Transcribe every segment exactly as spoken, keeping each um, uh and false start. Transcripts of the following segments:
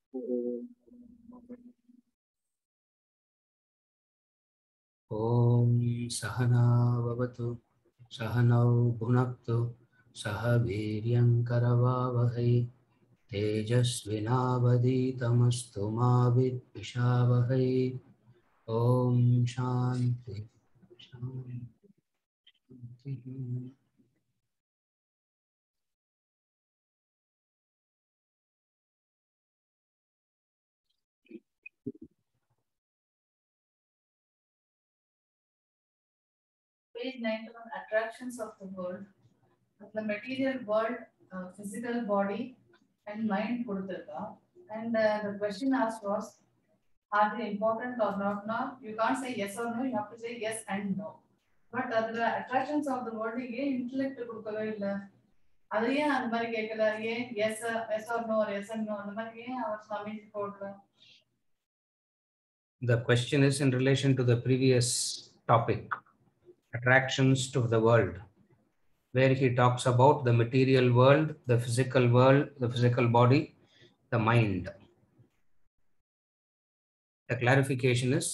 ओम सहना भवतु सहनौ भुनक्तु सह वीर्यङ्करवावहै तेजस्विनावधीतमस्तु मा विद्विषावहै। ओम शांति शांति। Page ninety-one, attractions of the world. The material world, uh, physical body and mind koduttirukka. And uh, the question asked was, are they important or not? Now you can't say yes or no, you have to say yes and no. But uh, the attractions of the world ಗೆ intellect கொடுக்கவே இல்லை. அது ஏன் அந்த மாதிரி கேட்கல? ஏன் yes yes or no or yes and no அந்த மாதிரி ஏன் அவர் சுவாமி போடல? The question is in relation to the previous topic, attractions to the world, where he talks about the material world, the physical world, the physical body, the mind. The clarification is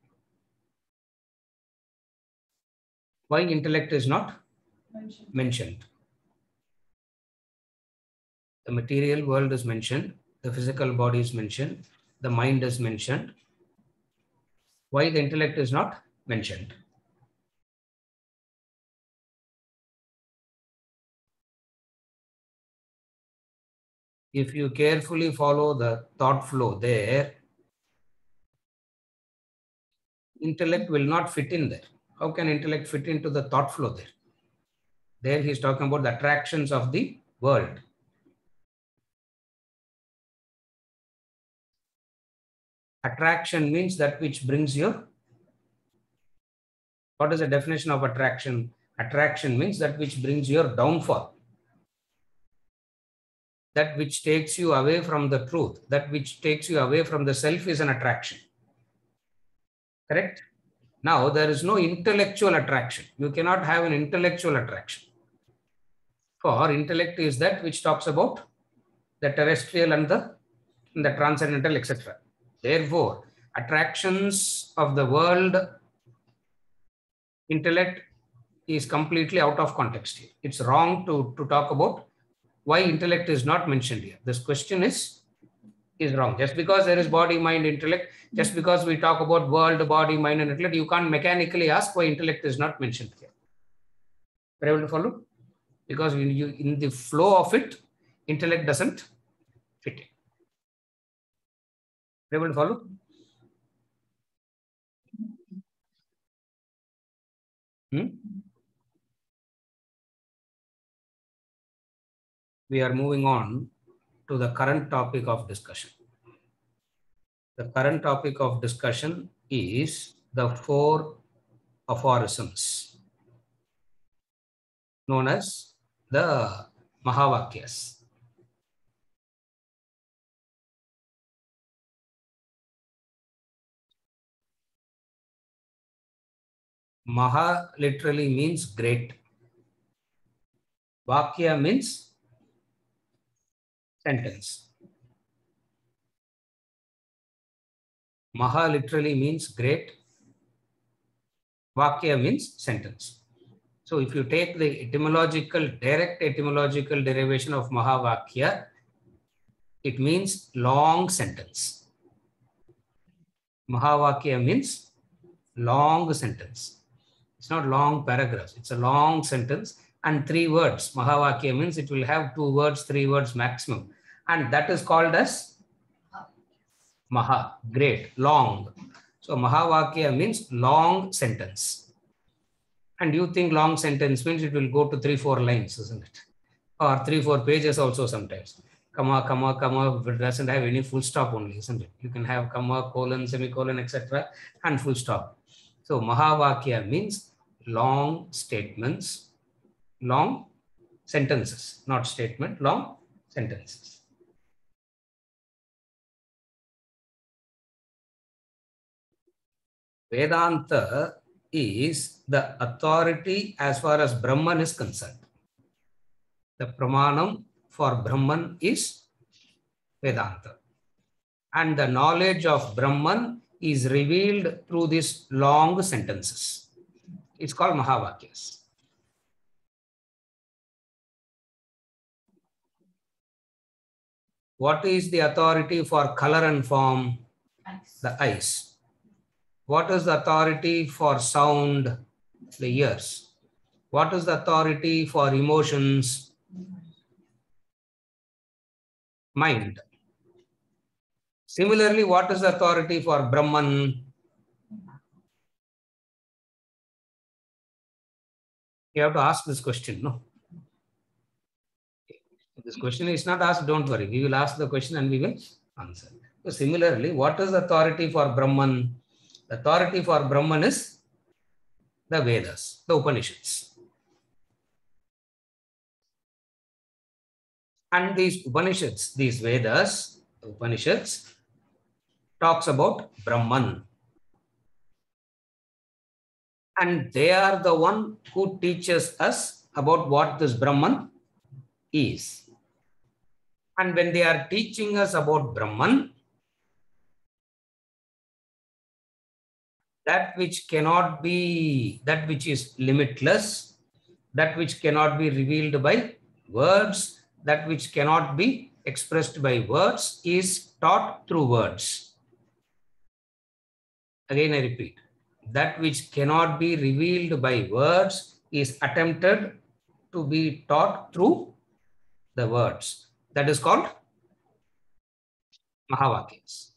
why intellect is not mentioned. mentioned. The material world is mentioned, the physical body is mentioned, the mind is mentioned. Why the intellect is not mentioned? If you carefully follow the thought flow there, intellect will not fit in there. How can intellect fit into the thought flow there? There he is talking about the attractions of the world. Attraction means that which brings you. What is the definition of attraction? Attraction means that which brings your downfall. That which takes you away from the truth, that which takes you away from the self is an attraction. Correct? Now, there is no intellectual attraction. You cannot have an intellectual attraction. For intellect is that which talks about the terrestrial and the, and the transcendental, et cetera. Therefore, attractions of the world, intellect is completely out of context here. It's wrong to, to talk about why intellect is not mentioned here. This question is, is wrong. Just because there is body, mind, intellect, just because we talk about world, body, mind, and intellect, you can't mechanically ask why intellect is not mentioned here. Are you able to follow? Because in, you, in the flow of it, intellect doesn't fit in. Are you able to follow? Hmm? We are moving on to the current topic of discussion. The current topic of discussion is the four aphorisms known as the Mahavakyas. Maha literally means great. Vakya means sentence. Maha literally means great. Vakya means sentence. So if you take the etymological, direct etymological derivation of Mahavakya, it means long sentence. Mahavakya means long sentence. It's not long paragraphs. It's a long sentence and three words. Mahavakya means it will have two words, three words maximum. And that is called as Maha, great, long. So Mahavakya means long sentence. And you think long sentence means it will go to three, four lines, isn't it? Or three, four pages also sometimes. Comma, comma, comma, it doesn't have any full stop only, isn't it? You can have comma, colon, semicolon, et cetera, and full stop. So Mahavakya means long statements, long sentences, not statement, long sentences. Vedanta is the authority as far as Brahman is concerned. The pramanam for Brahman is Vedanta. And the knowledge of Brahman is revealed through these long sentences. It's called Mahavakyas. What is the authority for color and form? Eyes. The eyes. What is the authority for sound? The ears. What is the authority for emotions? Mind. Similarly, what is the authority for Brahman? You have to ask this question, no? If this question is not asked, don't worry. We will ask the question and we will answer. So similarly, what is the authority for Brahman? The authority for Brahman is the Vedas, the Upanishads. And these Upanishads, these Vedas, the Upanishads, talks about Brahman. And they are the one who teaches us about what this Brahman is. And when they are teaching us about Brahman, that which cannot be, that which is limitless, that which cannot be revealed by words, that which cannot be expressed by words is taught through words. Again, I repeat, that which cannot be revealed by words is attempted to be taught through the words. That is called Mahavakyas,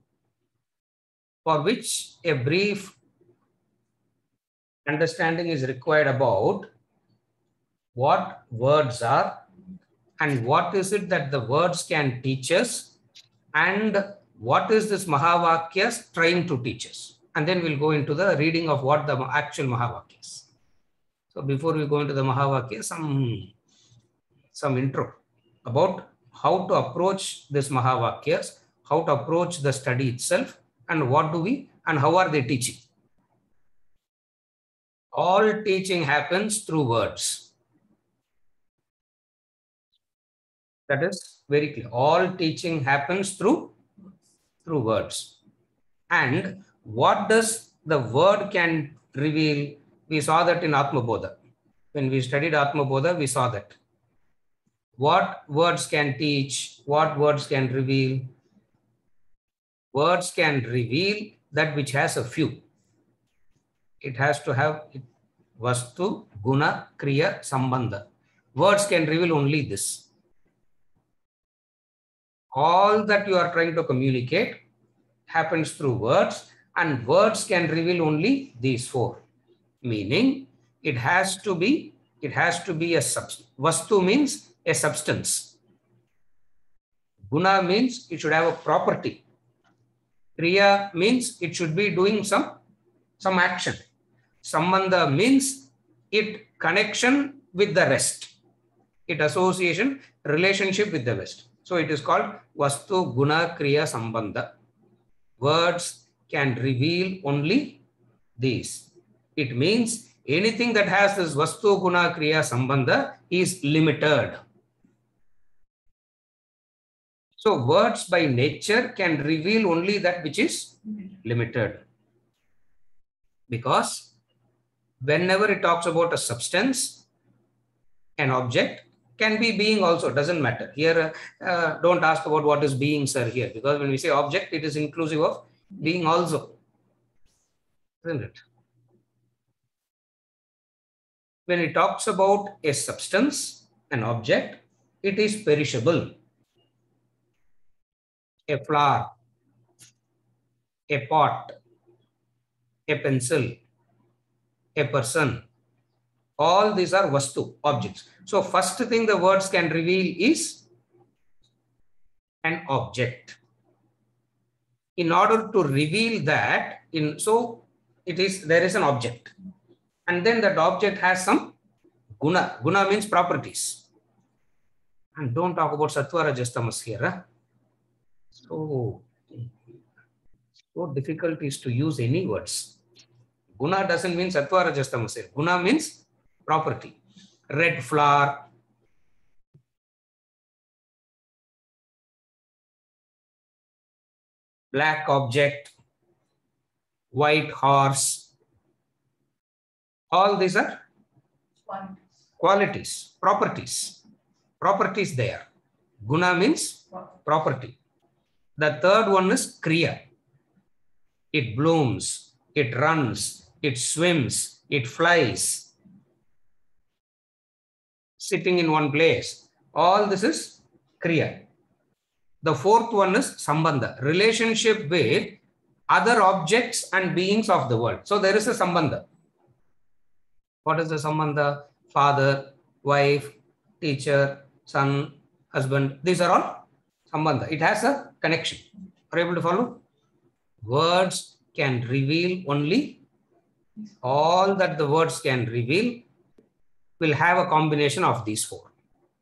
for which a brief understanding is required about what words are and what is it that the words can teach us and what is this Mahavakyas trying to teach us. And then we'll go into the reading of what the actual Mahavakyas. So before we go into the Mahavakyas, some, some intro about how to approach this Mahavakyas, how to approach the study itself, and what do we, and how are they teaching. All teaching happens through words. That is very clear. All teaching happens through, through words. And what does the word can reveal? We saw that in Atma Bodha. When we studied Atma Bodha, we saw that. What words can teach? What words can reveal? Words can reveal that which has a few. It has to have Vastu, Guna, Kriya, Sambandha. Words can reveal only this. All that you are trying to communicate happens through words, and words can reveal only these four. Meaning, it has to be, it has to be a substance. Vastu means a substance. Guna means it should have a property. Kriya means it should be doing some, some action. Sambandha means it connection with the rest. It association, relationship with the rest. So it is called Vastu, Guna, Kriya, Sambandha. Words can reveal only these. It means anything that has this Vastu, Guna, Kriya, Sambandha is limited. So words by nature can reveal only that which is limited. Because whenever it talks about a substance, an object can be being also, doesn't matter. Here, uh, don't ask about what is being, sir, here. Because when we say object, it is inclusive of being also. Isn't it? When it talks about a substance, an object, it is perishable. A flower, a pot, a pencil, a person. All these are Vastu, objects. So first thing the words can reveal is an object. In order to reveal that, in so it is there is an object. And then that object has some guna. Guna means properties. And don't talk about Sattva, Rajas, Tamas here. Huh? So, so difficult is to use any words. Guna doesn't mean Sattva, Rajas, Tamas here. Guna means property. Red flower. black object, white horse. All these are Quantities. qualities, properties. Properties there. Guna means property. The third one is kriya. It blooms, it runs, it swims, it flies, sitting in one place. All this is kriya. The fourth one is sambandha, relationship with other objects and beings of the world. So there is a sambandha. What is the sambandha? Father, wife, teacher, son, husband. These are all sambandha. It has a connection. Are you able to follow? Words can reveal only all that the words can reveal will have a combination of these four.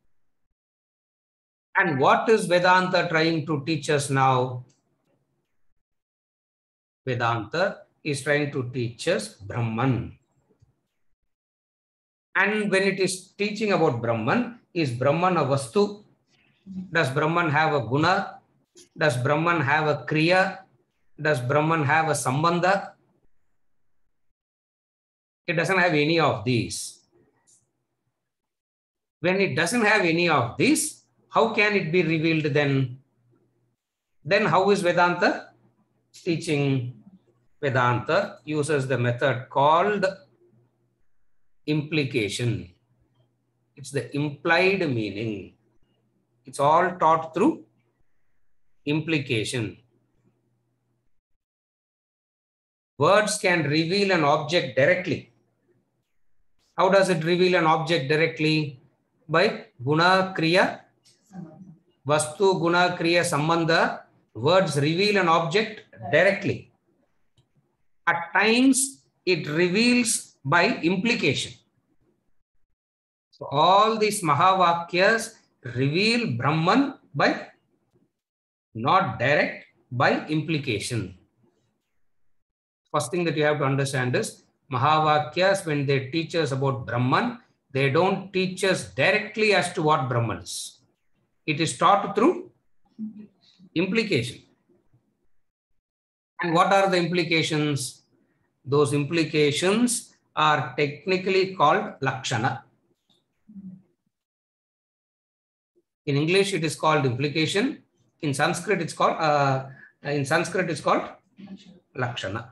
And what is Vedanta trying to teach us now? Vedanta is trying to teach us Brahman. And when it is teaching about Brahman, is Brahman a Vastu? Does Brahman have a Guna? Does Brahman have a Kriya? Does Brahman have a Sambandha? It doesn't have any of these. When it doesn't have any of these, how can it be revealed then? Then how is Vedanta teaching? Vedanta uses the method called implication. It's the implied meaning. It's all taught through implication. Words can reveal an object directly. How does it reveal an object directly? By guna, kriya, vastu, guna, kriya, sambandha. Words reveal an object directly. At times, it reveals by implication. So all these Mahavakyas reveal Brahman by not direct, by implication. First thing that you have to understand is Mahavakyas, when they teach us about Brahman, they don't teach us directly as to what Brahman is. It is taught through implication. And what are the implications? Those implications are technically called Lakshana. In English, it is called implication. In Sanskrit, it's called uh, in Sanskrit, it's called Lakshana.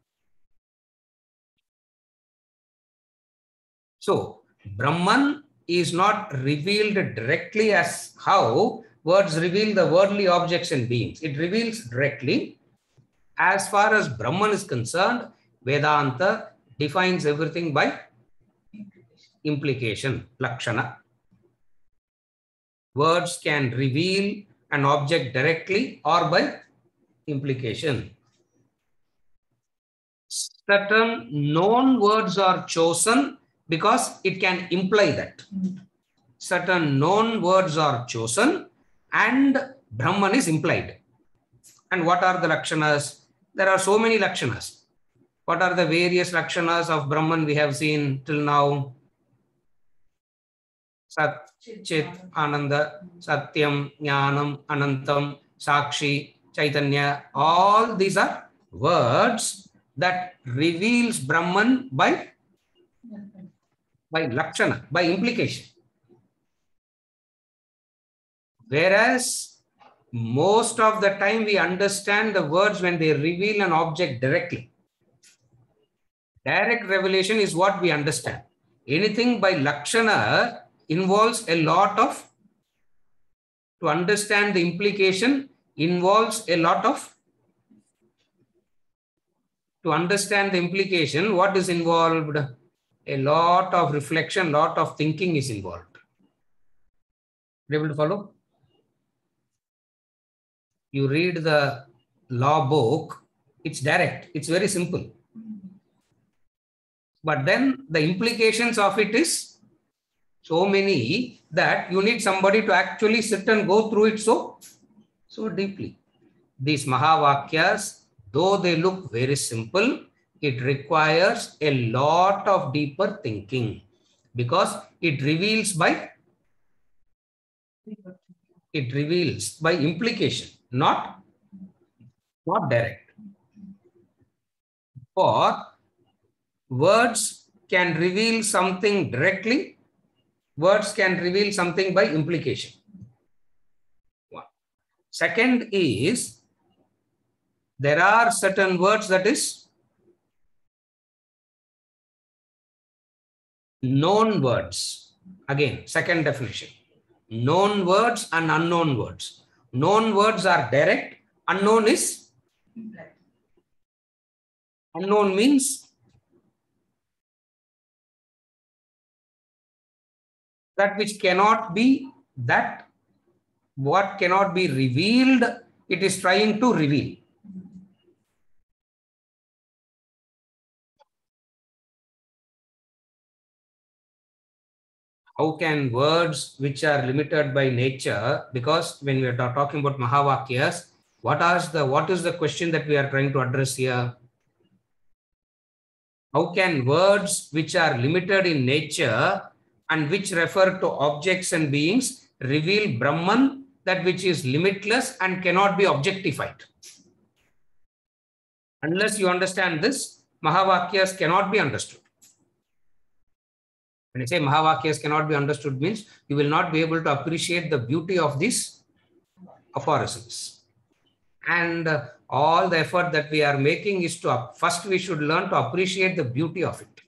So, Brahman is not revealed directly as how words reveal the worldly objects and beings. It reveals directly. As far as Brahman is concerned, Vedanta defines everything by implication, Lakshana. Words can reveal an object directly or by implication. Certain known words are chosen because it can imply that. Certain known words are chosen and Brahman is implied. And what are the Lakshanas? There are so many Lakshanas. What are the various Lakshanas of Brahman we have seen till now? Sat, Chit, Ananda, Satyam, Jnanam, Anantam, Sakshi, Chaitanya. All these are words that reveals Brahman by, by Lakshana, by implication. Whereas most of the time we understand the words when they reveal an object directly. Direct revelation is what we understand. Anything by Lakshana involves a lot of, to understand the implication involves a lot of, to understand the implication, what is involved? A lot of reflection, lot of thinking is involved. You able to follow? You read the law book, it's direct, it's very simple. But then the implications of it is so many that you need somebody to actually sit and go through it so, so deeply. These Mahavakyas, though they look very simple, it requires a lot of deeper thinking because it reveals by, it reveals by implication, not not direct. Or words can reveal something directly, words can reveal something by implication. One. Second is, there are certain words that is known words. Again, second definition. Known words and unknown words. Known words are direct, unknown is? Unknown means that which cannot be, that what cannot be revealed, it is trying to reveal. How can words which are limited by nature, because when we are talking about Mahavakyas, what is the, what is the question that we are trying to address here? How can words which are limited in nature and which refer to objects and beings reveal Brahman, that which is limitless and cannot be objectified? Unless you understand this, Mahavakyas cannot be understood. When I say Mahavakyas cannot be understood means you will not be able to appreciate the beauty of these aphorisms. And uh, all the effort that we are making is to, first we should learn to appreciate the beauty of it.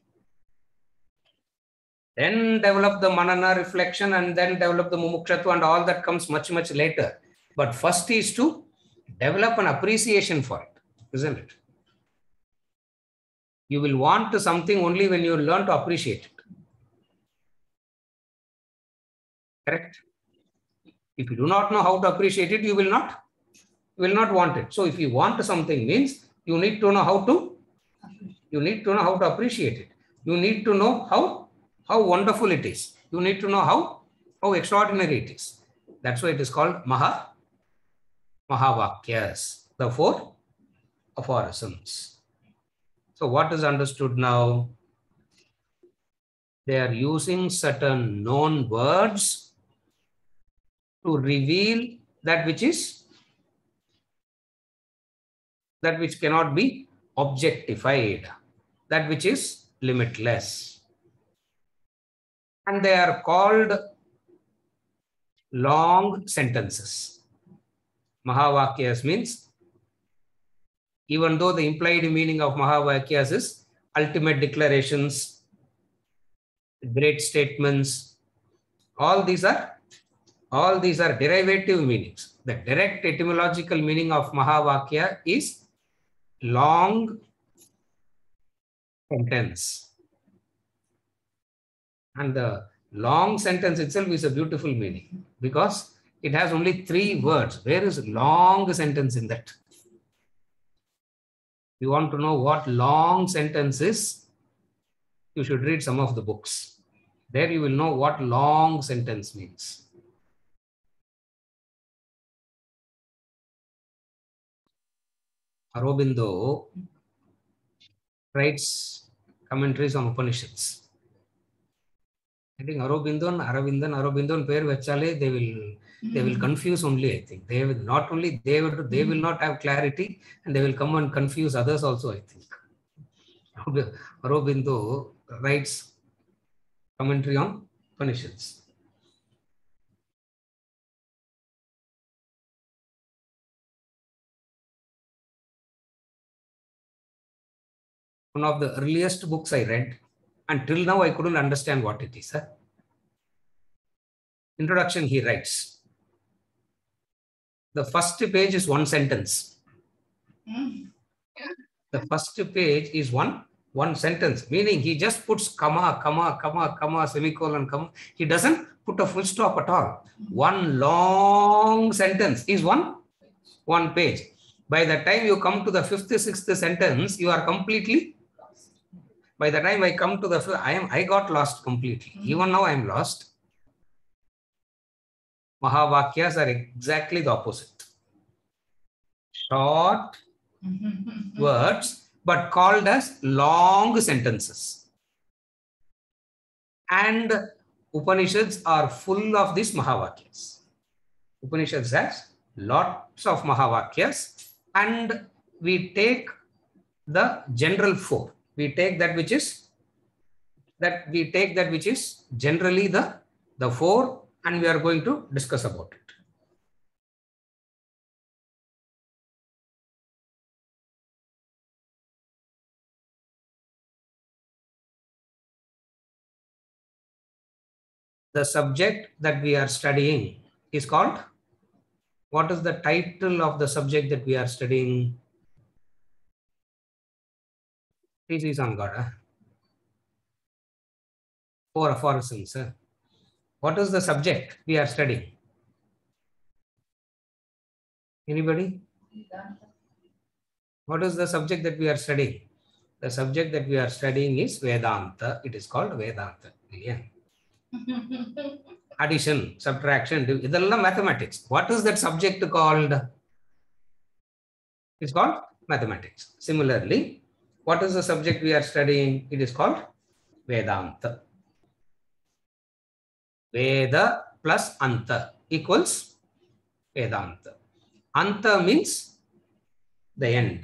Then develop the manana reflection and then develop the mumukshatu and all that comes much, much later. But first is to develop an appreciation for it, isn't it? You will want something only when you learn to appreciate it. Correct? If you do not know how to appreciate it, you will not, you will not want it. So if you want something means you need to know how to, you need to know how to appreciate it. You need to know how, how wonderful it is. You need to know how, how extraordinary it is. That's why it is called Maha, Mahavakyas, the four aphorisms. So what is understood now? They are using certain known words to reveal that which is, that which cannot be objectified, that which is limitless. And they are called long sentences. Mahavakyas means, even though the implied meaning of Mahavakyas is ultimate declarations, great statements, all these are All these are derivative meanings. The direct etymological meaning of Mahavakya is long sentence. And the long sentence itself is a beautiful meaning because it has only three words. Where is long sentence in that? You want to know what long sentence is? You should read some of the books. There you will know what long sentence means. Aurobindo writes commentaries on Upanishads. I think Aurobindo and Aravindan, Aurobindo and pair vachale, they will they will confuse only, I think. They will not only they will they will not have clarity and they will come and confuse others also, I think. Aurobindo writes commentary on Upanishads. One of the earliest books I read, and till now I couldn't understand what it is. Huh? Introduction, he writes. The first page is one sentence. Mm. The first page is one, one sentence, meaning he just puts comma, comma, comma, comma, semicolon, comma. He doesn't put a full stop at all. Mm. One long sentence is one, one page. By the time you come to the fifth, sixth sentence, you are completely By the time I come to the, I am, I got lost completely. Mm-hmm. Even now I am lost. Mahavakyas are exactly the opposite. Short mm-hmm. words, but called as long sentences. And Upanishads are full of these Mahavakyas. Upanishads has lots of Mahavakyas and we take the general four. We take that which is that we take that which is generally the the four, and we are going to discuss about it. The subject that we are studying is called, what is the title of the subject that we are studying? This is on God. Huh? Four aphorisms. Huh? What is the subject we are studying? Anybody? What is the subject that we are studying? The subject that we are studying is Vedanta. It is called Vedanta. Yeah. Addition, subtraction, idella mathematics. What is that subject called? It's called mathematics. Similarly, what is the subject we are studying? It is called Vedanta. Veda plus Anta equals Vedanta. Anta means the end.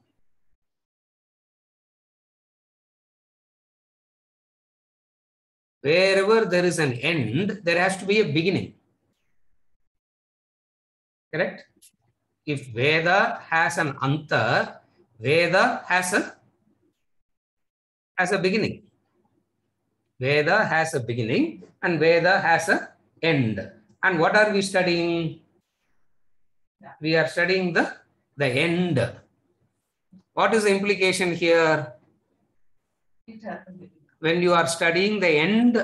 Wherever there is an end, there has to be a beginning. Correct? If Veda has an Anta, Veda has a, has a beginning. Veda has a beginning and Veda has a end. And what are we studying? We are studying the, the end. What is the implication here? When you are studying the end,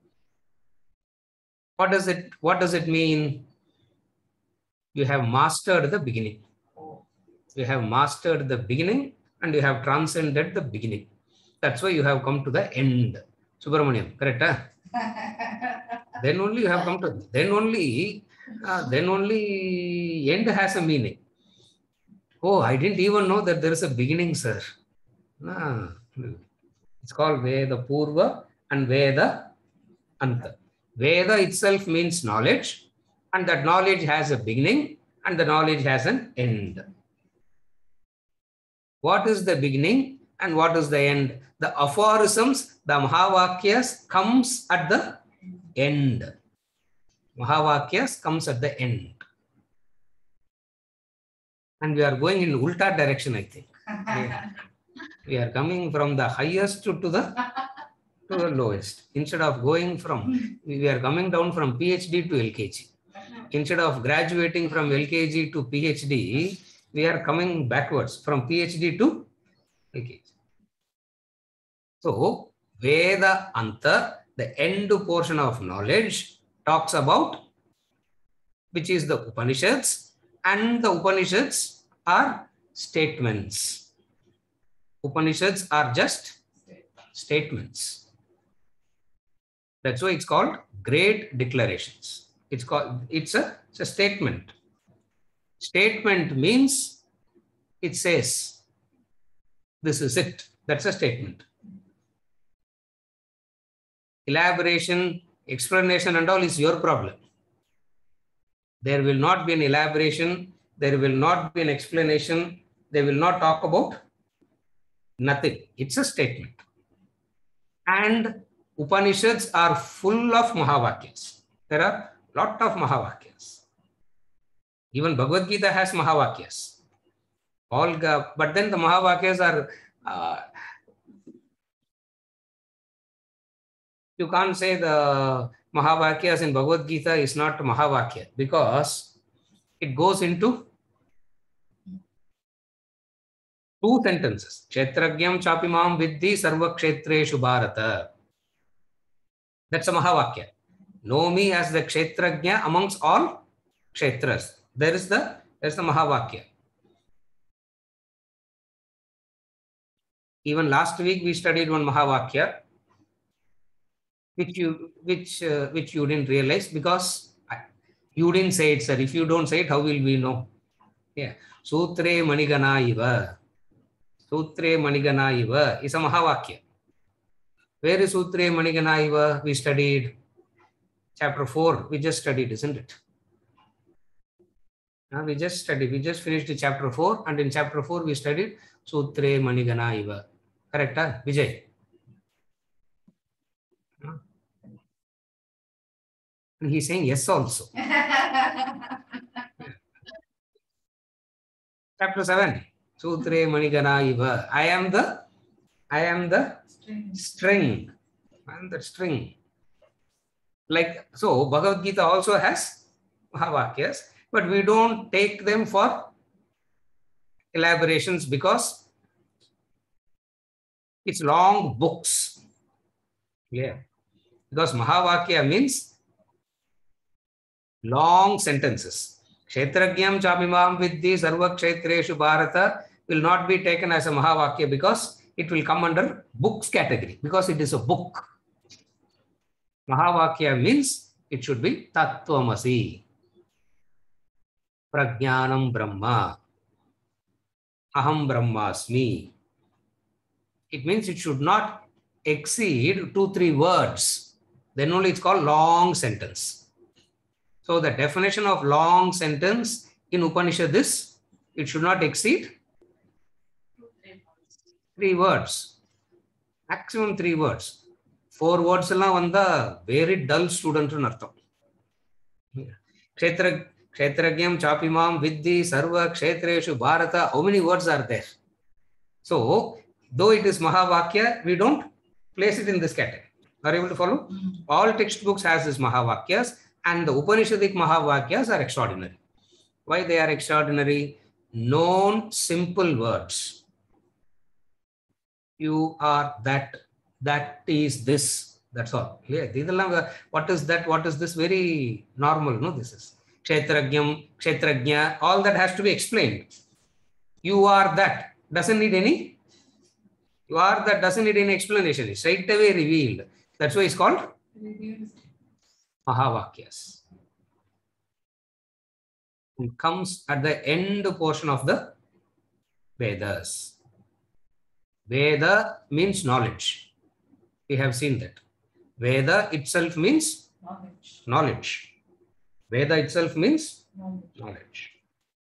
what does it, what does it mean? You have mastered the beginning. You have mastered the beginning and you have transcended the beginning. That's why you have come to the end. Subramaniam, correct? Huh? Then only you have come to, then only, uh, then only end has a meaning. Oh, I didn't even know that there is a beginning, sir. Nah. It's called Veda Purva and Veda Anta. Veda itself means knowledge, and that knowledge has a beginning and the knowledge has an end. What is the beginning and what is the end? The aphorisms, the Mahavakyas comes at the end. Mahavakyas comes at the end. And we are going in ulta direction, I think. Yeah. We are coming from the highest to the, to the lowest. Instead of going from, we are coming down from PhD to L K G. Instead of graduating from L K G to PhD, we are coming backwards from PhD to L K G. So, Veda Anta, the end portion of knowledge, talks about which is the Upanishads, and the Upanishads are statements. Upanishads are just statements. That's why it's called great declarations. It's called, it's a, it's a statement. Statement means it says, this is it. That's a statement. Elaboration, explanation and all is your problem. There will not be an elaboration. There will not be an explanation. They will not talk about nothing. It's a statement. And Upanishads are full of Mahavakyas. There are a lot of Mahavakyas. Even Bhagavad Gita has Mahavakyas. All, but then the Mahavakyas are, uh, you can't say the Mahavakyas in Bhagavad Gita is not Mahavakya because it goes into two sentences. Kshetragyam chapimam vidhi sarva kshetreshu bharata. That's a Mahavakya. Know me as the Kshetrajna amongst all Kshetras. There is the, there is the Mahavakya. Even last week we studied one Mahavakya, which you, which, uh, which you didn't realize because you didn't say it, sir. If you don't say it, how will we know? Yeah. Sutre Manigana iva. Sutre Manigana iva is a Mahavakya. Where is Sutre Manigana iva? We studied chapter four. We just studied, isn't it? Now we just studied, we just finished chapter four, and in chapter four we studied Sutre Manigana Iva. Correct, huh? Vijay? Huh? And he's saying yes also. Chapter seven, Sutre Manigana Iva. I am the, I am the String. string. I am the string. Like, so Bhagavad Gita also has Mahavakyas, but we don't take them for elaborations because it's long books. Yeah. Because Mahavakya means long sentences. Kshetragyam chamimam viddhi sarva kshetreshu bharata will not be taken as a Mahavakya because it will come under books category, because it is a book. Mahavakya means it should be Tattvamasi, Prajnanam Brahma, Aham Brahmasmi. It means it should not exceed two, three words. Then only it's called long sentence. So the definition of long sentence in Upanishad is it should not exceed three words. Maximum three words. Four words alone on the very dull student. Kshetra, Kshetragyam Chapimam Viddhi Sarva Kshetreshu Bharata. How many words are there? So, though it is Mahavakya, we don't place it in this category. Are you able to follow? Mm-hmm. All textbooks has this Mahavakyas, and the Upanishadic Mahavakyas are extraordinary. Why they are extraordinary? Known simple words. You are that, that is this, that's all. Yeah, what is that, what is this? Very normal, no? This is Kshetragyam, Kshetragya, all that has to be explained. You are that, doesn't need any, you are that doesn't need any explanation. It's straight away revealed. That's why it's called Mahavakyas. It comes at the end portion of the Vedas. Veda means knowledge. We have seen that. Veda itself means Knowledge. knowledge. Veda itself means Knowledge. knowledge.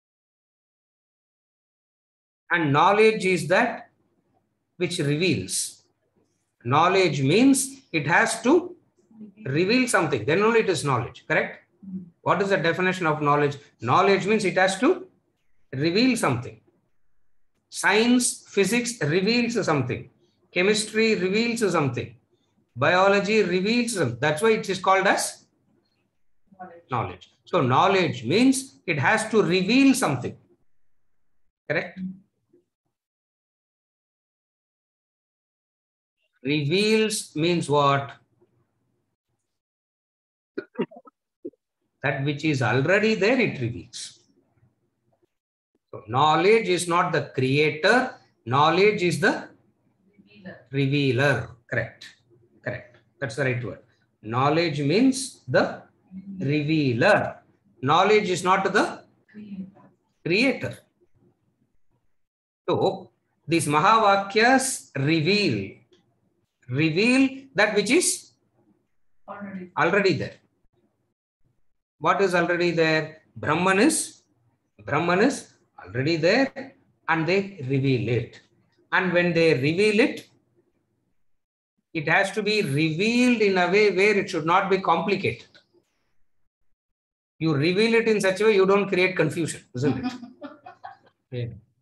And knowledge is that which reveals. Knowledge means it has to reveal something. Then only it is knowledge. Correct? Mm-hmm. What is the definition of knowledge? Knowledge means it has to reveal something. Science, physics reveals something. Chemistry reveals something. Biology reveals something. That's why it is called as knowledge. knowledge. So knowledge means it has to reveal something. Correct? Mm-hmm. Reveals means what? That which is already there, it reveals. So knowledge is not the creator. Knowledge is the revealer. revealer. Correct. Correct. That's the right word. Knowledge means the revealer. Knowledge is not the creator. So these Mahavakyas reveal. Reveal that which is already, already there. What is already there? Brahman is, Brahman is already there, and they reveal it. And when they reveal it, it has to be revealed in a way where it should not be complicated. You reveal it in such a way you don't create confusion, isn't it? Yeah.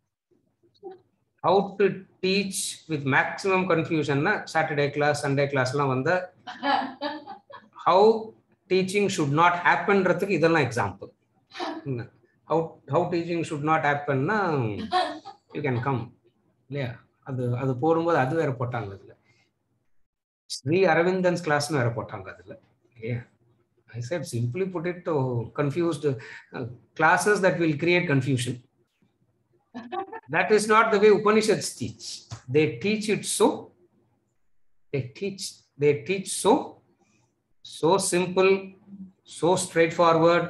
How to teach with maximum confusion, na? Saturday class, Sunday class, la vanda. How teaching should not happen, rathuk idella example. How how teaching should not happen, na? You can come. Yeah, adu adu podumbodhu adu vera pottanga adula. Sri Aravindan's class nu vera pottanga adula. Yeah, I said simply put it to confused uh, classes that will create confusion. That is not the way Upanishads teach. They teach it so, they teach, they teach so, so simple, so straightforward.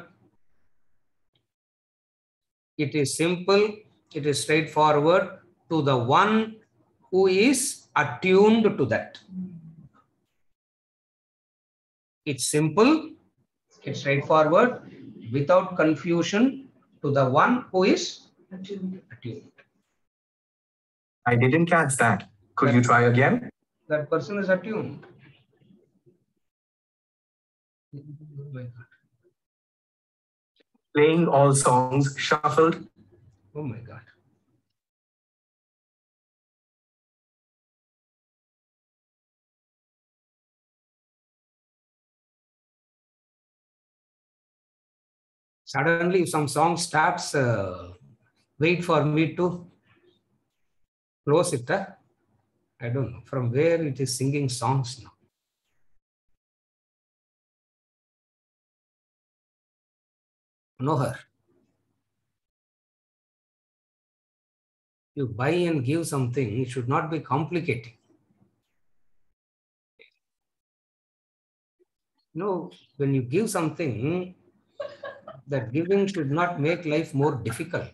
It is simple, it is straightforward to the one who is attuned to that. It's simple, it's straightforward, without confusion To the one who is Attuned. attuned. I didn't catch that. Could That- you try again? That person is attuned. Oh my God. Playing all songs shuffled. Oh my God. Suddenly, if some song starts, uh, wait for me to close it. Huh? I don't know from where it is singing songs now. Know her. You buy and give something, it should not be complicated. No, when you give something, that giving should not make life more difficult.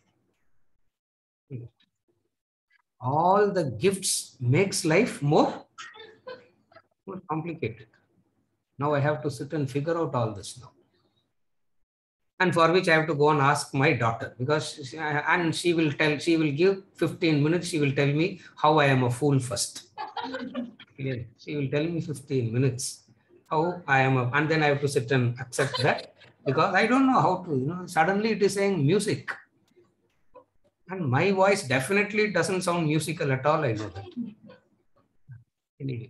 All the gifts makes life more, more complicated. Now I have to sit and figure out all this now. And for which I have to go and ask my daughter, because she, and she will tell, she will give fifteen minutes, she will tell me how I am a fool first. She will tell me fifteen minutes how I am a, and then I have to sit and accept that, because I don't know how to, you know, suddenly it is saying music. And my voice definitely doesn't sound musical at all, I know that. Anyway.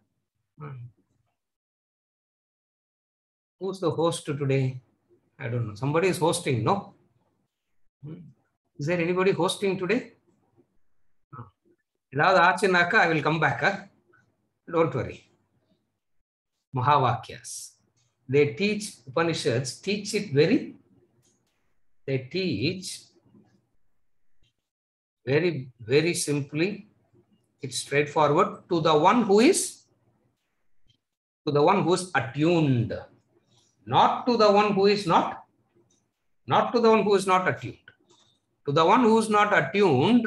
Who's the host today? I don't know. Somebody is hosting, no? Is there anybody hosting today? I will come back. Huh? Don't worry. Mahavakyas. They teach Upanishads, teach it very, they teach very, very simply. It's straightforward. To the one who is, to the one who is attuned. Not to the one who is not, not to the one who is not attuned. To the one who is not attuned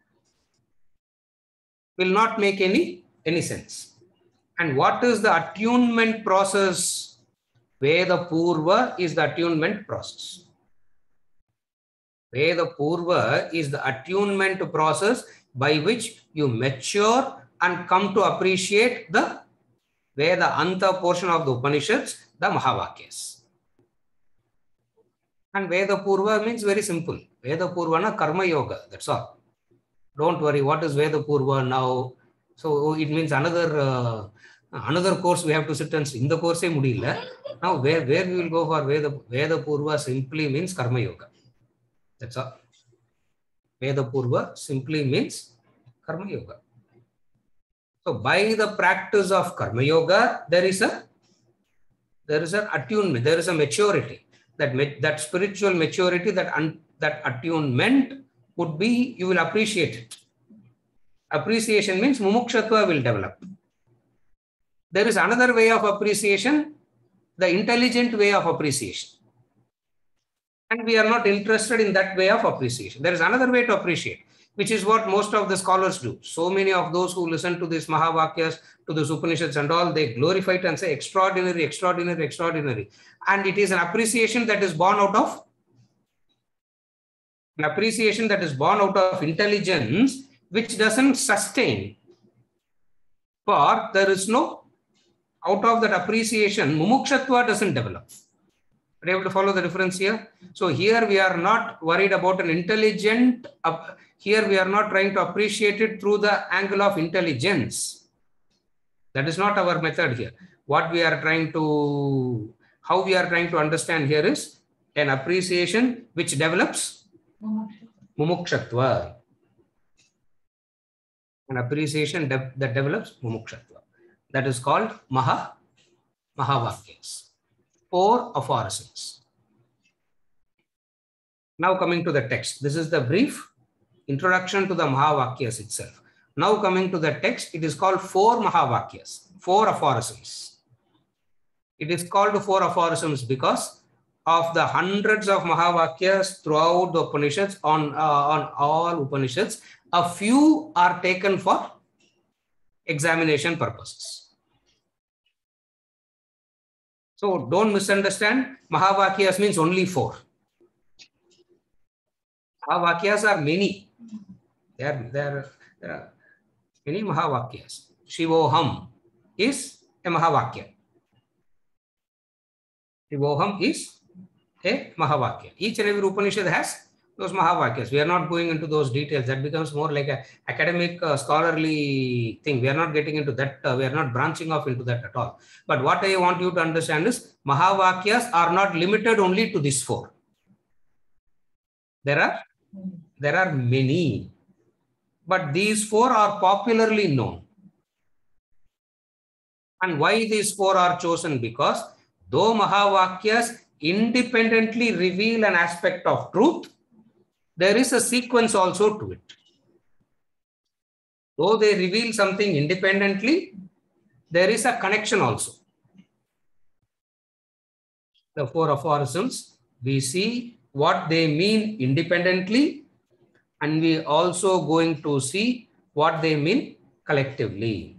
will not make any, any sense. And what is the attunement process? Veda Purva is the attunement process. Veda Purva is the attunement process by which you mature and come to appreciate the Veda Anta portion of the Upanishads, the Mahavakyas. And Veda Purva means very simple. Veda Purva na Karma Yoga, that's all. Don't worry, what is Veda Purva now? So it means another uh, another course we have to sit and see. In the course, now where, where we will go for Veda, Veda Purva simply means Karma Yoga. That's all. Veda Purva simply means Karma Yoga. So by the practice of Karma Yoga, there is a there is an attunement, there is a maturity. That that spiritual maturity, that un, that attunement would be, you will appreciate it. Appreciation means mumukshatva will develop. There is another way of appreciation, the intelligent way of appreciation. And we are not interested in that way of appreciation. There is another way to appreciate, which is what most of the scholars do. So many of those who listen to these Mahavakyas, to the Upanishads and all, they glorify it and say extraordinary, extraordinary, extraordinary. And it is an appreciation that is born out of an appreciation that is born out of intelligence, which doesn't sustain. For there is no, out of that appreciation, mumukshatva doesn't develop. Are you able to follow the difference here? So here we are not worried about an intelligent, uh, here we are not trying to appreciate it through the angle of intelligence. That is not our method here. What we are trying to, how we are trying to understand here is an appreciation which develops mumukshatva. An appreciation de that develops mumukshatva. That is called Maha, Mahavakyas. Four aphorisms. Now coming to the text. This is the brief introduction to the Mahavakyas itself. Now coming to the text, it is called four Mahavakyas, four aphorisms. It is called four aphorisms because of the hundreds of Mahavakyas throughout the Upanishads, on, uh, on all Upanishads, a few are taken for examination purposes. So don't misunderstand, Mahavakyas means only four. Mahavakyas are many. There are, there, there are many Mahavakyas. Shivoham is a Mahavakya. Shivoham is a Mahavakya. Each and every Upanishad has those Mahavakyas. We are not going into those details. That becomes more like an academic uh, scholarly thing. We are not getting into that. Uh, we are not branching off into that at all. But what I want you to understand is Mahavakyas are not limited only to these four. There are, there are many. But these four are popularly known. And why these four are chosen? Because though Mahavakyas independently reveal an aspect of truth, there is a sequence also to it. Though they reveal something independently, there is a connection also. The four aphorisms, we see what they mean independently, and we also going to see what they mean collectively.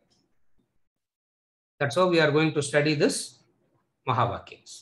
That's how we are going to study this Mahavakyas.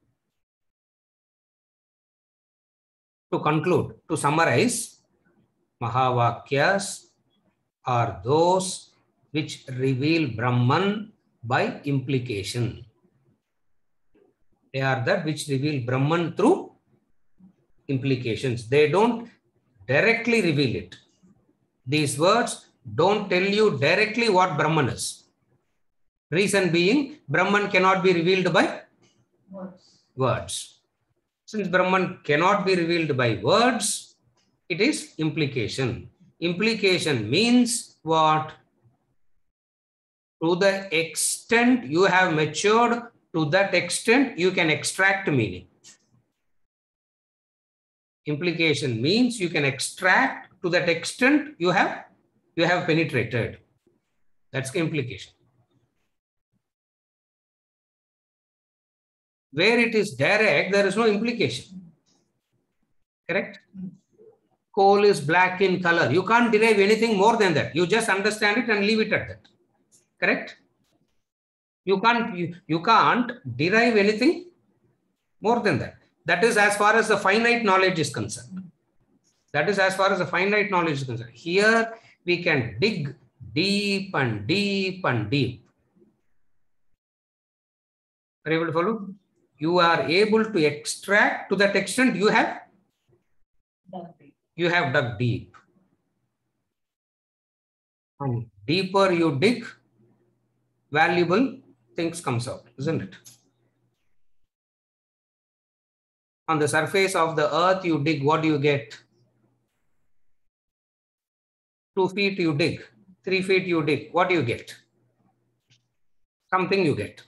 To conclude, to summarize, Mahavakyas are those which reveal Brahman by implication. They are that which reveal Brahman through implications. They don't directly reveal it. These words don't tell you directly what Brahman is. Reason being, Brahman cannot be revealed by Words. words. Since Brahman cannot be revealed by words, it is implication. Implication means what? To the extent you have matured, to that extent you can extract meaning. Implication means you can extract to that extent you have, you have penetrated. That's the implication. Where it is direct, there is no implication. Correct? Coal is black in color. You can't derive anything more than that. You just understand it and leave it at that. Correct? You can't, you, you can't derive anything more than that. That is as far as the finite knowledge is concerned. That is as far as the finite knowledge is concerned. Here we can dig deep and deep and deep. Are you able to follow? You are able to extract to that extent you have, you have dug deep. And deeper you dig, valuable things comes out, isn't it? On the surface of the earth you dig, what do you get? Two feet you dig, three feet you dig, what do you get? Something you get.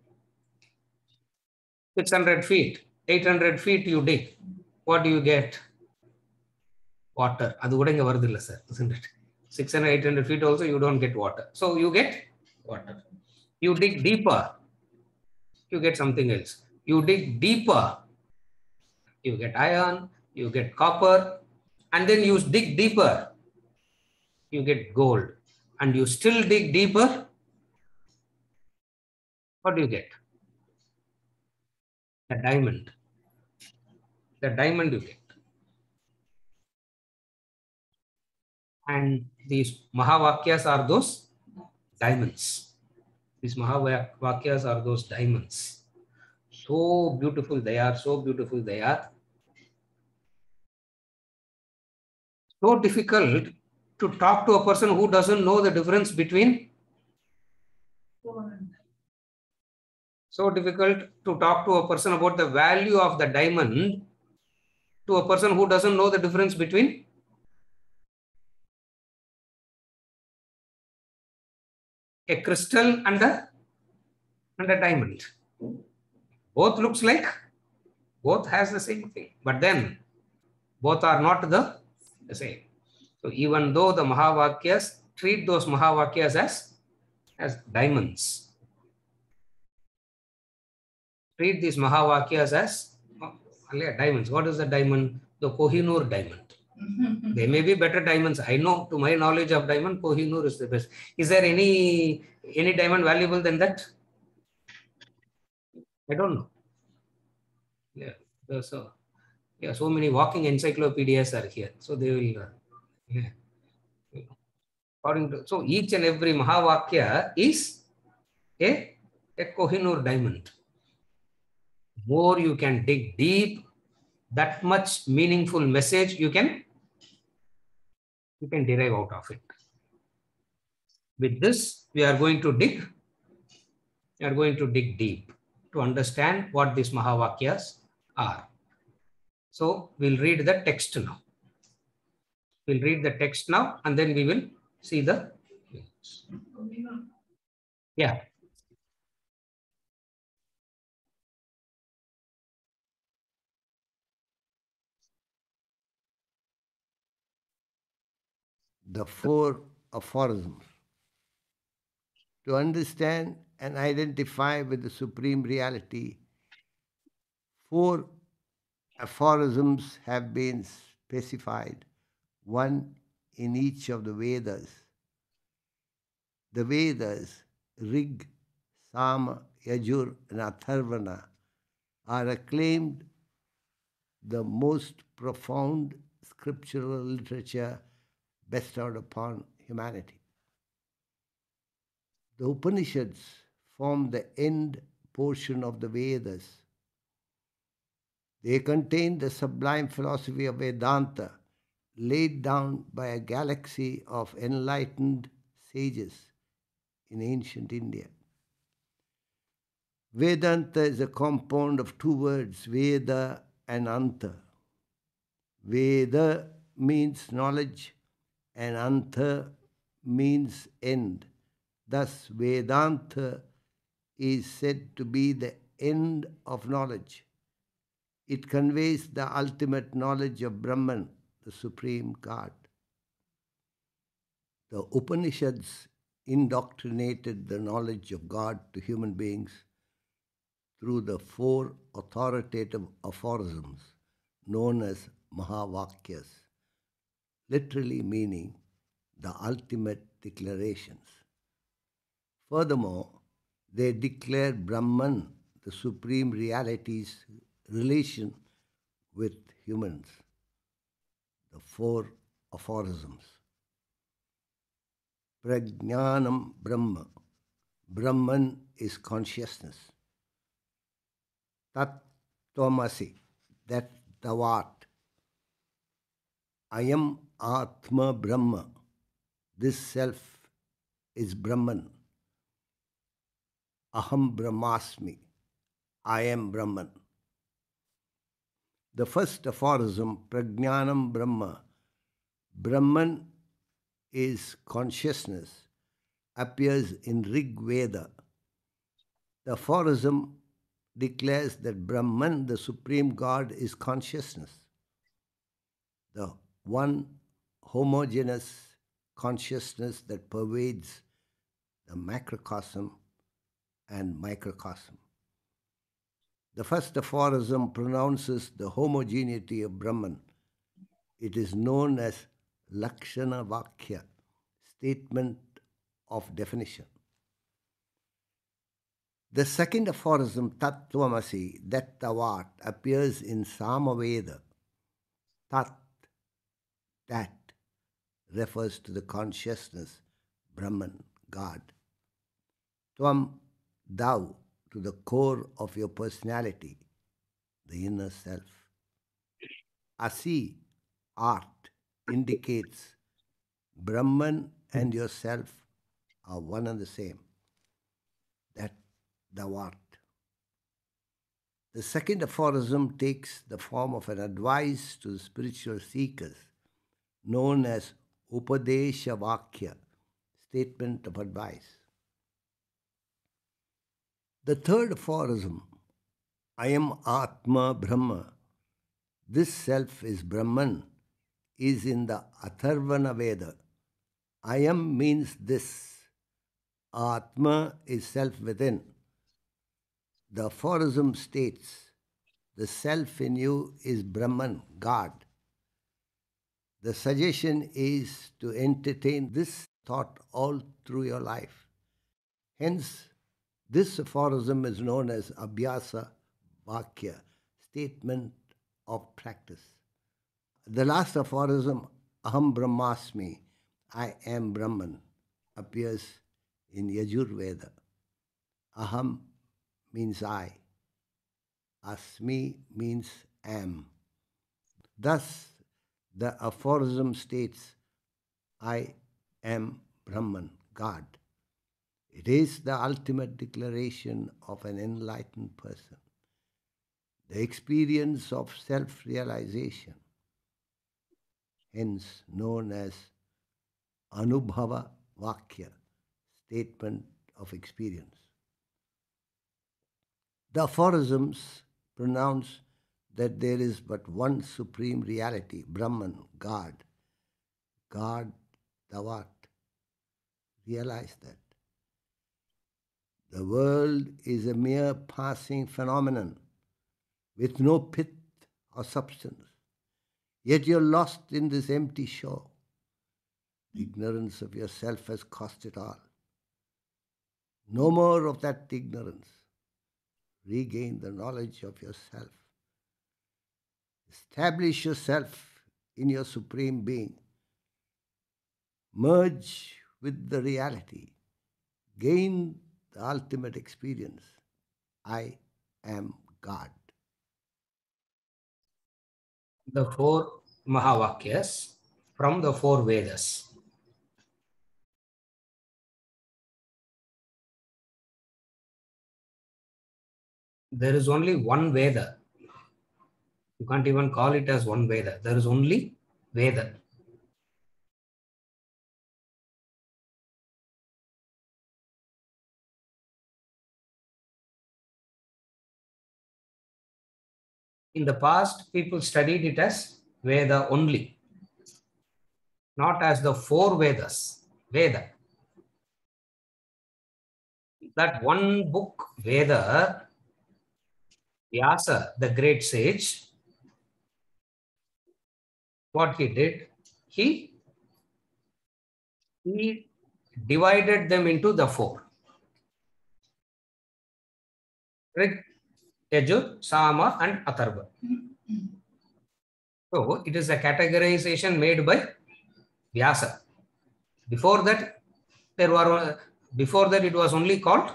six hundred feet, eight hundred feet you dig, what do you get? Water. Adu kuda inga varudilla sir, isn't it? six hundred, eight hundred feet also you don't get water. So you get water. You dig deeper, you get something else. You dig deeper, you get iron, you get copper, and then you dig deeper, you get gold, and you still dig deeper, what do you get? A diamond. The diamond you get. And these Mahavakyas are those diamonds. These Mahavakyas are those diamonds. So beautiful they are, so beautiful they are. So difficult to talk to a person who doesn't know the difference between. So difficult to talk to a person about the value of the diamond to a person who doesn't know the difference between a crystal and a, and a diamond. Both looks like, both has the same thing, but then both are not the, the same. So even though the Mahavakyas treat those Mahavakyas as, as diamonds, treat these Mahavakyas as oh, diamonds. What is the diamond? The Kohinoor diamond. There may be better diamonds. I know, to my knowledge of diamond, Kohinoor is the best. Is there any any diamond valuable than that? I don't know. Yeah. So Yeah, so many walking encyclopedias are here. So they will, uh, yeah. According to, so each and every Mahavakya is a, a Kohinoor diamond. More you can dig deep, that much meaningful message you can, you can derive out of it. With this, we are going to dig, we are going to dig deep to understand what these Mahavakyas are. So we'll read the text now. We'll read the text now and then we will see the, yeah. The four aphorisms. To understand and identify with the Supreme Reality, four aphorisms have been specified, one in each of the Vedas. The Vedas, Rig, Sama, Yajur, and Atharvana, are acclaimed the most profound scriptural literature bestowed upon humanity. The Upanishads form the end portion of the Vedas. They contain the sublime philosophy of Vedanta, laid down by a galaxy of enlightened sages in ancient India. Vedanta is a compound of two words, Veda and Anta. Veda means knowledge and Anta means end. Thus, Vedanta is said to be the end of knowledge. It conveys the ultimate knowledge of Brahman, the Supreme God. The Upanishads indoctrinated the knowledge of God to human beings through the four authoritative aphorisms known as Mahavakyas, literally meaning the ultimate declarations. Furthermore, they declare Brahman, the Supreme Reality's relation with humans. The four aphorisms. Prajnanam Brahma. Brahman is consciousness. Tat Tvamasi, that thou art. Ayam Atma Brahma. This self is Brahman. Aham Brahmasmi. I am Brahman. The first aphorism, Prajnanam Brahma, Brahman is consciousness, appears in Rig Veda. The aphorism declares that Brahman, the Supreme God, is consciousness, the one homogeneous consciousness that pervades the macrocosm and microcosm. The first aphorism pronounces the homogeneity of Brahman. It is known as Lakshana Vakya, statement of definition. The second aphorism, Tat Tvamasi, that thou art, appears in Samaveda. Tat, that, refers to the consciousness, Brahman, God. Tvam, thou, to the core of your personality, the inner self. Asi, art, indicates Brahman and yourself are one and the same. That thou art. The second aphorism takes the form of an advice to the spiritual seekers, known as Upadesha Vakya, statement of advice. The third aphorism, I am Atma Brahma, this self is Brahman, is in the Atharvana Veda. I am means this. Atma is self within. The aphorism states, the self in you is Brahman, God. The suggestion is to entertain this thought all through your life. Hence, this aphorism is known as Abhyasa Vakya, statement of practice. The last aphorism, Aham Brahmasmi, I am Brahman, appears in Yajurveda. Aham means I. Asmi means am. Thus, the aphorism states, I am Brahman, God. It is the ultimate declaration of an enlightened person, the experience of self-realization, hence known as Anubhava Vakya, statement of experience. The aphorisms pronounce that there is but one supreme reality, Brahman, God. God, thou art. Realize that. The world is a mere passing phenomenon with no pith or substance. Yet you're lost in this empty shore. Ignorance of yourself has cost it all. No more of that ignorance. Regain the knowledge of yourself. Establish yourself in your supreme being. Merge with the reality. Gain the ultimate experience. I am God. The four Mahavakyas from the four Vedas. There is only one Veda. You can't even call it as one Veda. There is only Veda. In the past, people studied it as Veda only, not as the four Vedas, Veda. That one book, Veda, Vyasa, the great sage, what he did, he, he divided them into the four. Rig, Yajur, Sama and Atharva. So it is a categorization made by Vyasa. Before that, there were before that it was only called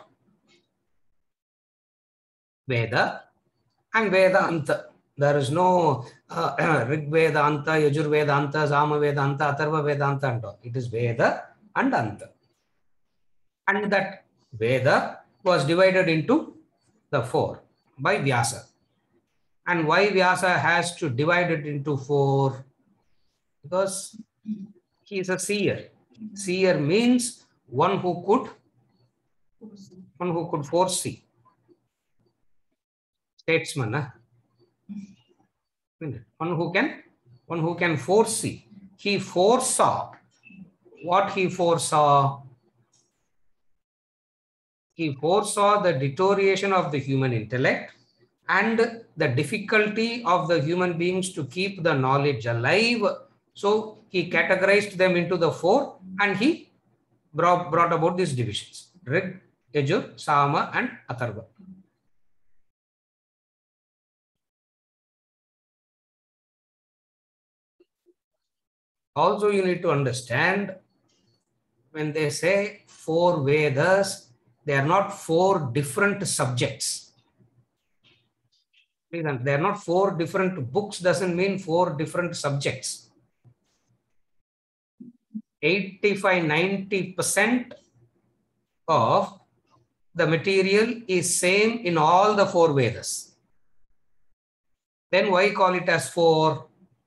Veda and Vedanta. There is no uh, Rig Vedanta, Yajur Vedanta, Sama Vedanta, Atharva Vedanta and all. It is Veda and Anta. And that Veda was divided into the four by Vyasa. And why Vyasa has to divide it into four? Because he is a seer. Seer means one who could, one who could foresee. Statesman, huh? One who can, one who can foresee. He foresaw. What he foresaw? He foresaw the deterioration of the human intellect and the difficulty of the human beings to keep the knowledge alive. So he categorized them into the four and he brought, brought about these divisions. Rig, Yajur, Sama and Atharva. Also, you need to understand, when they say four Vedas, they are not four different subjects. They are not four different books, doesn't mean four different subjects. eighty-five to ninety percent of the material is same in all the four Vedas. Then why call it as four?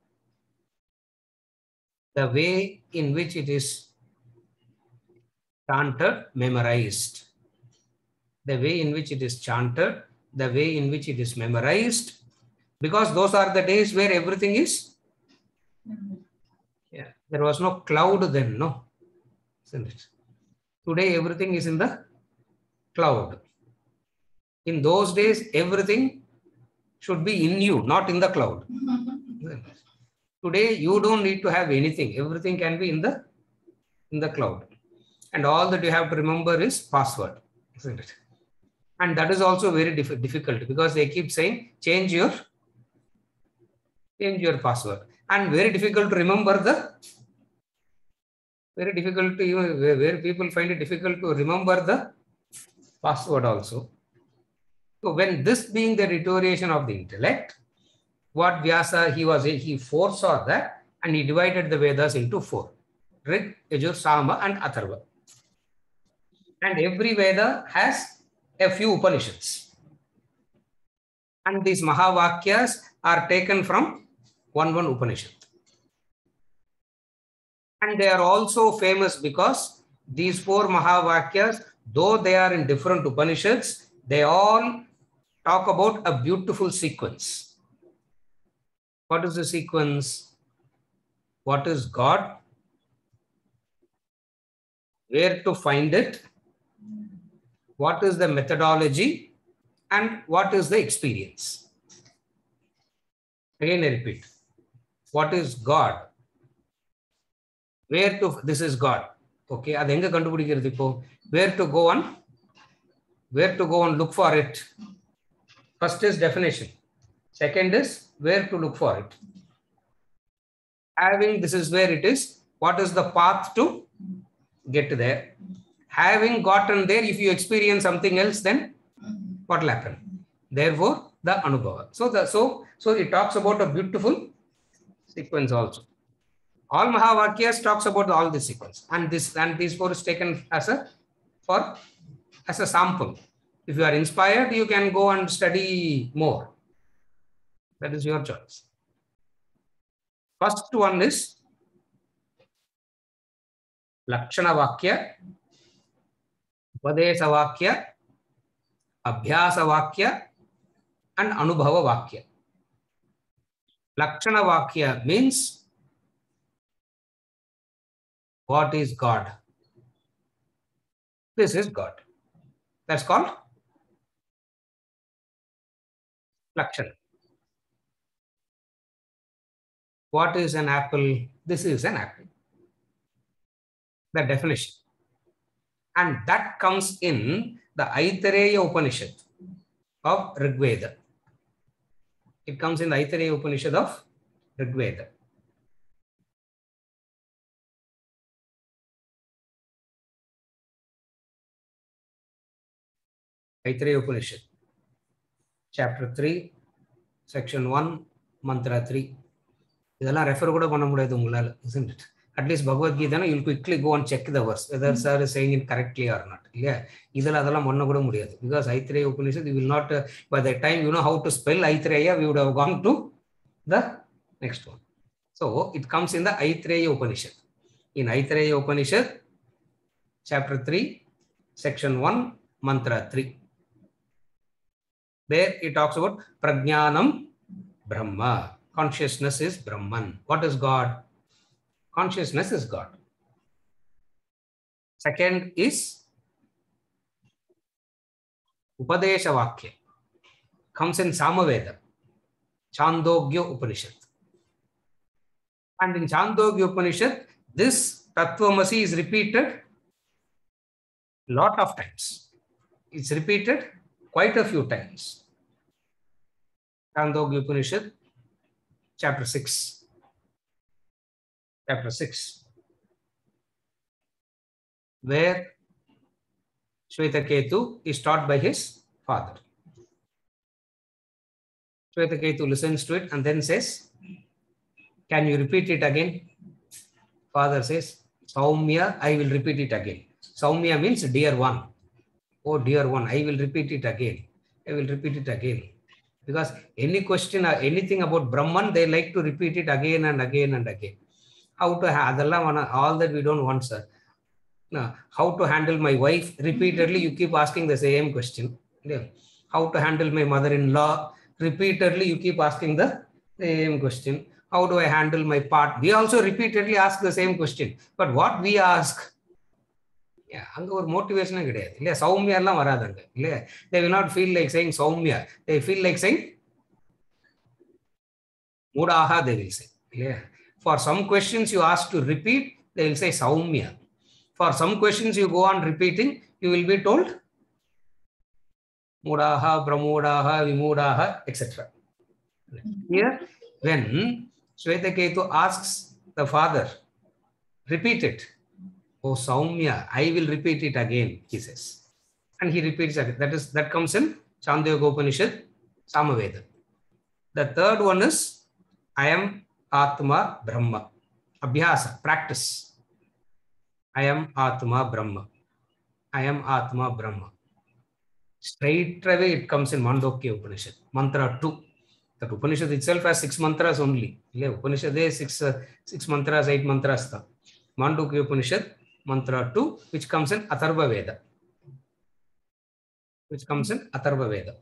The way in which it is chanted, memorized. The way in which it is chanted, the way in which it is memorized, because those are the days where everything is, yeah, there was no cloud then, no, isn't it? Today everything is in the cloud. In those days, everything should be in you, not in the cloud. Today, you don't need to have anything. Everything can be in the, in the cloud. And all that you have to remember is password, isn't it? And that is also very diff difficult because they keep saying, change your change your password. And very difficult to remember the, very difficult to, even where people find it difficult to remember the password also. So when this being the deterioration of the intellect, what Vyasa, he was, he foresaw that and he divided the Vedas into four. Rig, Yajur, Sama and Atharva. And every Veda has a few Upanishads. And these Mahavakyas are taken from one one Upanishad. And they are also famous because these four Mahavakyas, though they are in different Upanishads, they all talk about a beautiful sequence. What is the sequence? What is God? Where to find it? What is the methodology? And what is the experience? Again, I repeat. What is God? Where to, this is God. Okay, where to go on? Where to go and look for it? First is definition. Second is where to look for it. Having, this is where it is. What is the path to get there? Having gotten there, if you experience something else, then what will happen? Therefore, the Anubhava. So, the, so, so it talks about a beautiful sequence also. All Mahavakyas talks about all this sequence, and this and these four is taken as a for as a sample. If you are inspired, you can go and study more. That is your choice. First one is Lakshana Vakya, Upadesa Vakya, Abhyasa Vakya, and Anubhava Vakya. Lakshana Vakya means what is God? This is God. That's called Lakshana. What is an apple? This is an apple. The definition. And that comes in the Aitareya Upanishad of Rigveda. It comes in the Aitareya Upanishad of Rigveda. Aitareya Upanishad, chapter three, section one, mantra three. Idella refer kuda panna mudiyadhu ungalaala, isn't it? At least Bhagavad Gita, you'll quickly go and check the verse, whether mm-hmm. sir is saying it correctly or not. Yeah, idella adala panna kuda mudiyadhu. Because Aitareya Upanishad, you will not, uh, by the time you know how to spell Aitareya, we would have gone to the next one. So it comes in the Aitareya Upanishad. In Aitareya Upanishad, chapter three, section one, mantra three. There it talks about Prajnanam Brahma. Consciousness is Brahman. What is God? Consciousness is God. Second is Upadesha Vakya. Comes in Samaveda, Chandogya Upanishad. And in Chandogya Upanishad, this Tattvamasi is repeated lot of times. It's repeated quite a few times. Chandogya Upanishad, chapter six. Chapter six. Where Shvetaketu is taught by his father. Shvetaketu listens to it and then says, can you repeat it again? Father says, Saumya, I will repeat it again. Saumya means dear one. Oh, dear one, I will repeat it again. I will repeat it again. Because any question or anything about Brahman, they like to repeat it again and again and again. How to handle all that we don't want, sir. No, how to handle my wife? Repeatedly, you keep asking the same question. Yeah. How to handle my mother-in-law? Repeatedly, you keep asking the same question. How do I handle my part? We also repeatedly ask the same question. But what we ask, yeah, motivation. They will not feel like saying Saumya. They feel like saying Mudaha, they will say. Yeah. For some questions you ask to repeat, they will say Saumya. For some questions you go on repeating, you will be told Mudaha, Pramodaha, Vimudaha, et cetera. Here, When Shvetaketu asks the father, repeat it. Oh Saumya, I will repeat it again, he says. And he repeats it. That is that comes in Chandogya Upanishad, Samaveda. The third one is I am Atma Brahma. Abhyasa, practice. I am Atma Brahma. I am Atma Brahma. Straight away it comes in Mandokya Upanishad, mantra two. That Upanishad itself has six mantras only. Yeah, Upanishad is six, uh, six mantras, eight mantras. Tha. Mandokya Upanishad, mantra two, which comes in Atharva Veda. Which comes in Atharva Veda.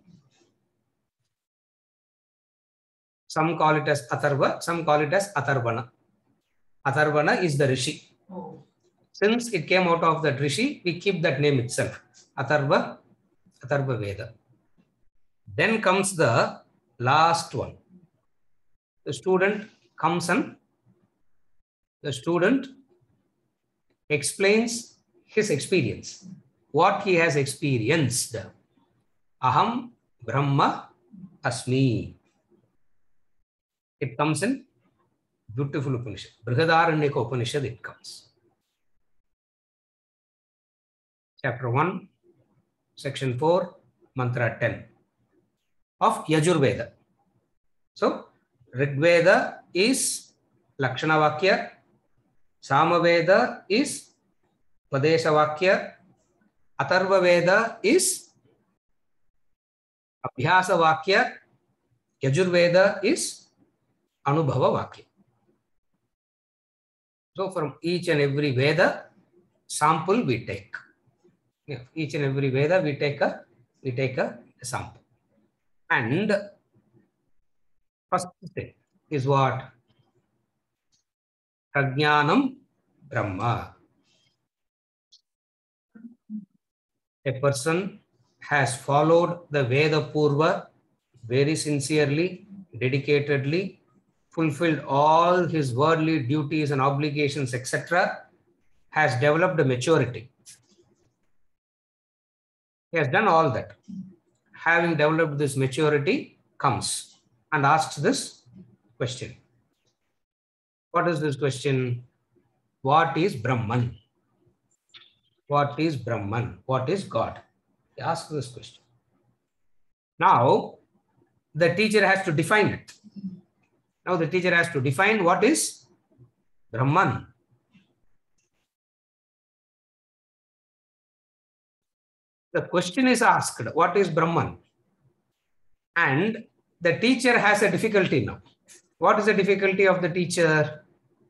Some call it as Atharva, some call it as Atharvana. Atharvana is the Rishi. Oh. Since it came out of that Rishi, we keep that name itself. Atharva, Atharva Veda. Then comes the last one. The student comes and the student explains his experience. What he has experienced. Aham Brahma Asmi. It comes in beautiful Upanishad. Brihadaranyaka Upanishad it comes. Chapter one, section four, mantra ten of Yajurveda. So, Rigveda is Lakshana Vakya, Samaveda is Padesha Vakya, Atharva Veda is Abhyasa Vakya, Yajurveda is Anubhava Vakya. So, from each and every Veda, sample we take. Yeah, each and every Veda we take a we take a, a sample. And first thing is what? Prajnanam Brahma. A person has followed the Veda Purva very sincerely, dedicatedly, fulfilled all his worldly duties and obligations, et cetera, has developed a maturity. He has done all that. Having developed this maturity, comes and asks this question. What is this question? What is Brahman? What is Brahman? What is God? He asks this question. Now, the teacher has to define it. Now, the teacher has to define what is Brahman. The question is asked, what is Brahman? And the teacher has a difficulty now. What is the difficulty of the teacher?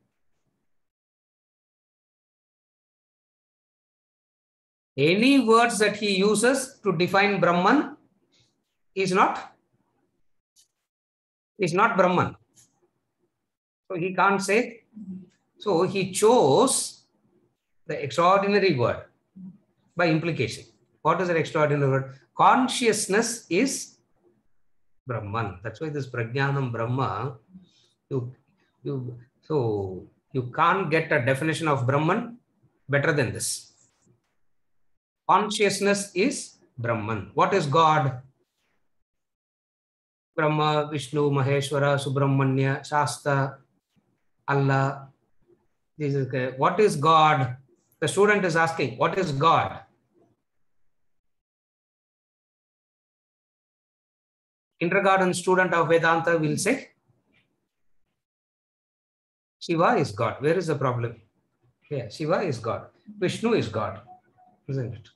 Any words that he uses to define Brahman is not, is not Brahman. So he can't say. So he chose the extraordinary word by implication. What is an extraordinary word? Consciousness is Brahman. That's why this Prajnanam Brahma, you, you, so you can't get a definition of Brahman better than this. Consciousness is Brahman. What is God? Brahma, Vishnu, Maheshwara, Subramanya, Shasta, Allah. This is, what is God? The student is asking, what is God? Kindergarten student of Vedanta will say, Shiva is God. Where is the problem? Yeah, Shiva is God. Vishnu is God. Isn't it?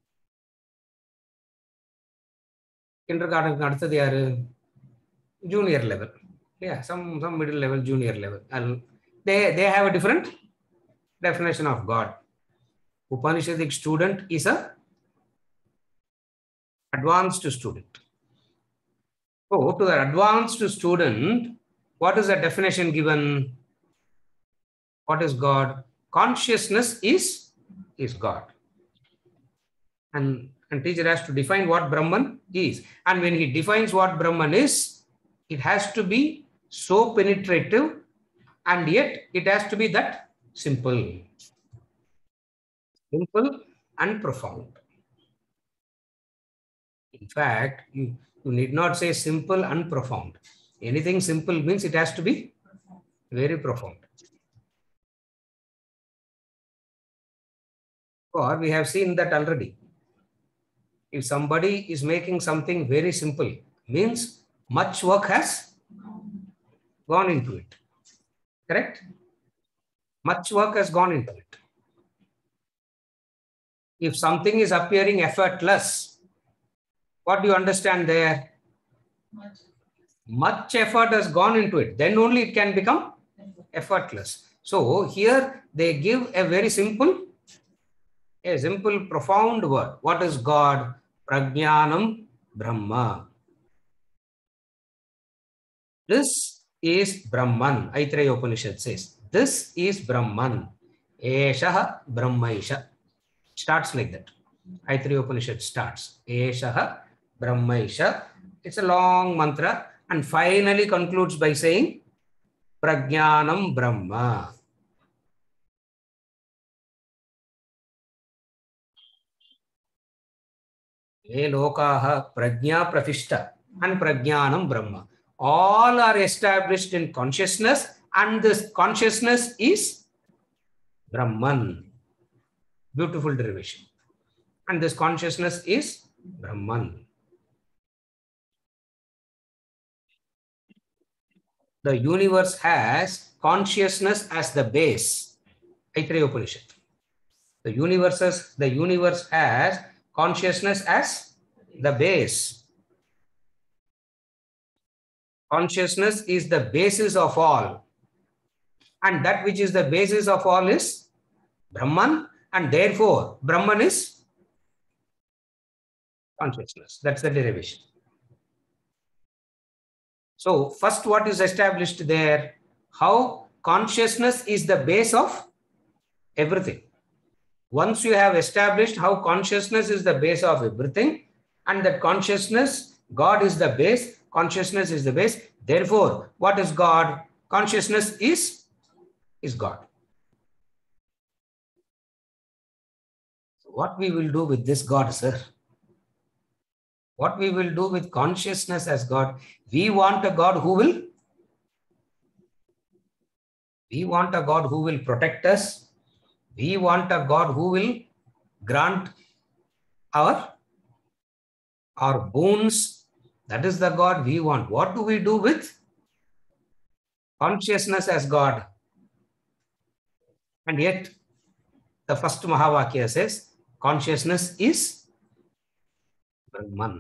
Kindergarten junior level. Yeah, some, some middle level, junior level. And they, they have a different definition of God. Upanishadic student is a advanced student. So, to the advanced student, what is the definition given? What is God? Consciousness is, is God. And, and teacher has to define what Brahman is. And when he defines what Brahman is, it has to be so penetrative, and yet it has to be that simple. Simple and profound. In fact, you, you need not say simple and profound. Anything simple means it has to be very profound. Or we have seen that already. If somebody is making something very simple, means much work has gone into it. Correct? Much work has gone into it. If something is appearing effortless, what do you understand there? Much. Much effort has gone into it. Then only it can become effortless. So here they give a very simple, a simple, profound word. What is God? Prajnanam Brahma. This is Brahman. Aitreya Upanishad says, this is Brahman. Eshaha Brahmaisha. Starts like that. Aitreya Upanishad starts. Eshaha Brahmaisha. It's a long mantra and finally concludes by saying Prajnanam Brahma. Ye lokaha prajna pratishta and prajnanam Brahma. All are established in consciousness and this consciousness is Brahman. Beautiful derivation. And this consciousness is Brahman. The universe has consciousness as the base. Aitreya Upanishad. The universe, has, the universe has consciousness as the base. Consciousness is the basis of all. And that which is the basis of all is Brahman. And therefore, Brahman is consciousness. That's the derivation. So, first what is established there? How consciousness is the base of everything. Once you have established how consciousness is the base of everything, and that consciousness, God is the base, consciousness is the base. Therefore, what is God? Consciousness is, is God. So what we will do with this God, sir? What we will do with consciousness as God? We want a God who will, we want a God who will protect us. We want a God who will grant our, our boons. That is the God we want. What do we do with consciousness as God? And yet, the first Mahavakya says, consciousness is Brahman.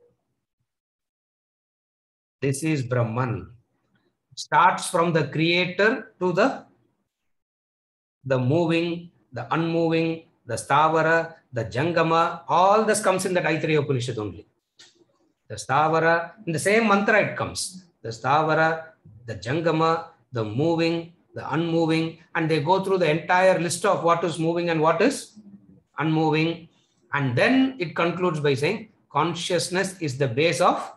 This is Brahman. Starts from the creator to the, the moving, the unmoving, the Stavara, the Jangama, all this comes in that Aitreya Upanishad only. The Stavara, in the same mantra it comes. The Stavara, the Jangama, the moving, the unmoving, and they go through the entire list of what is moving and what is unmoving. And then it concludes by saying, consciousness is the base of,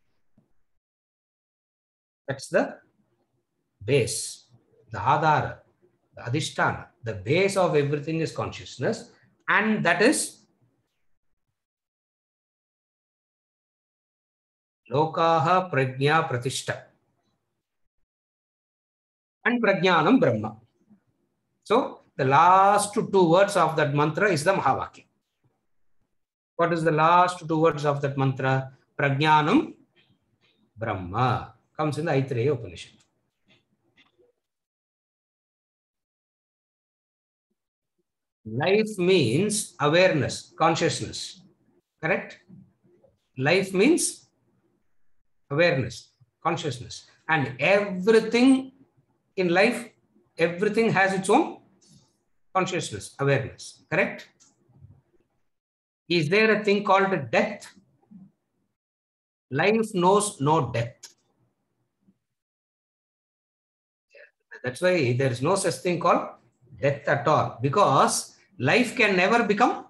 that's the base, the Adhara, the Adhisthana, the base of everything is consciousness, and that is Lokaha Prajna Pratishta and Prajnanam Brahma. So the last two words of that mantra is the Mahavakya. What is the last two words of that mantra? Prajnanam Brahma. Comes in the Aitreya Upanishad. Life means awareness, consciousness. Correct? Life means awareness, consciousness. And everything in life, everything has its own consciousness, awareness. Correct? Is there a thing called death? Life knows no death. That's why there is no such thing called death at all. Because life can never become,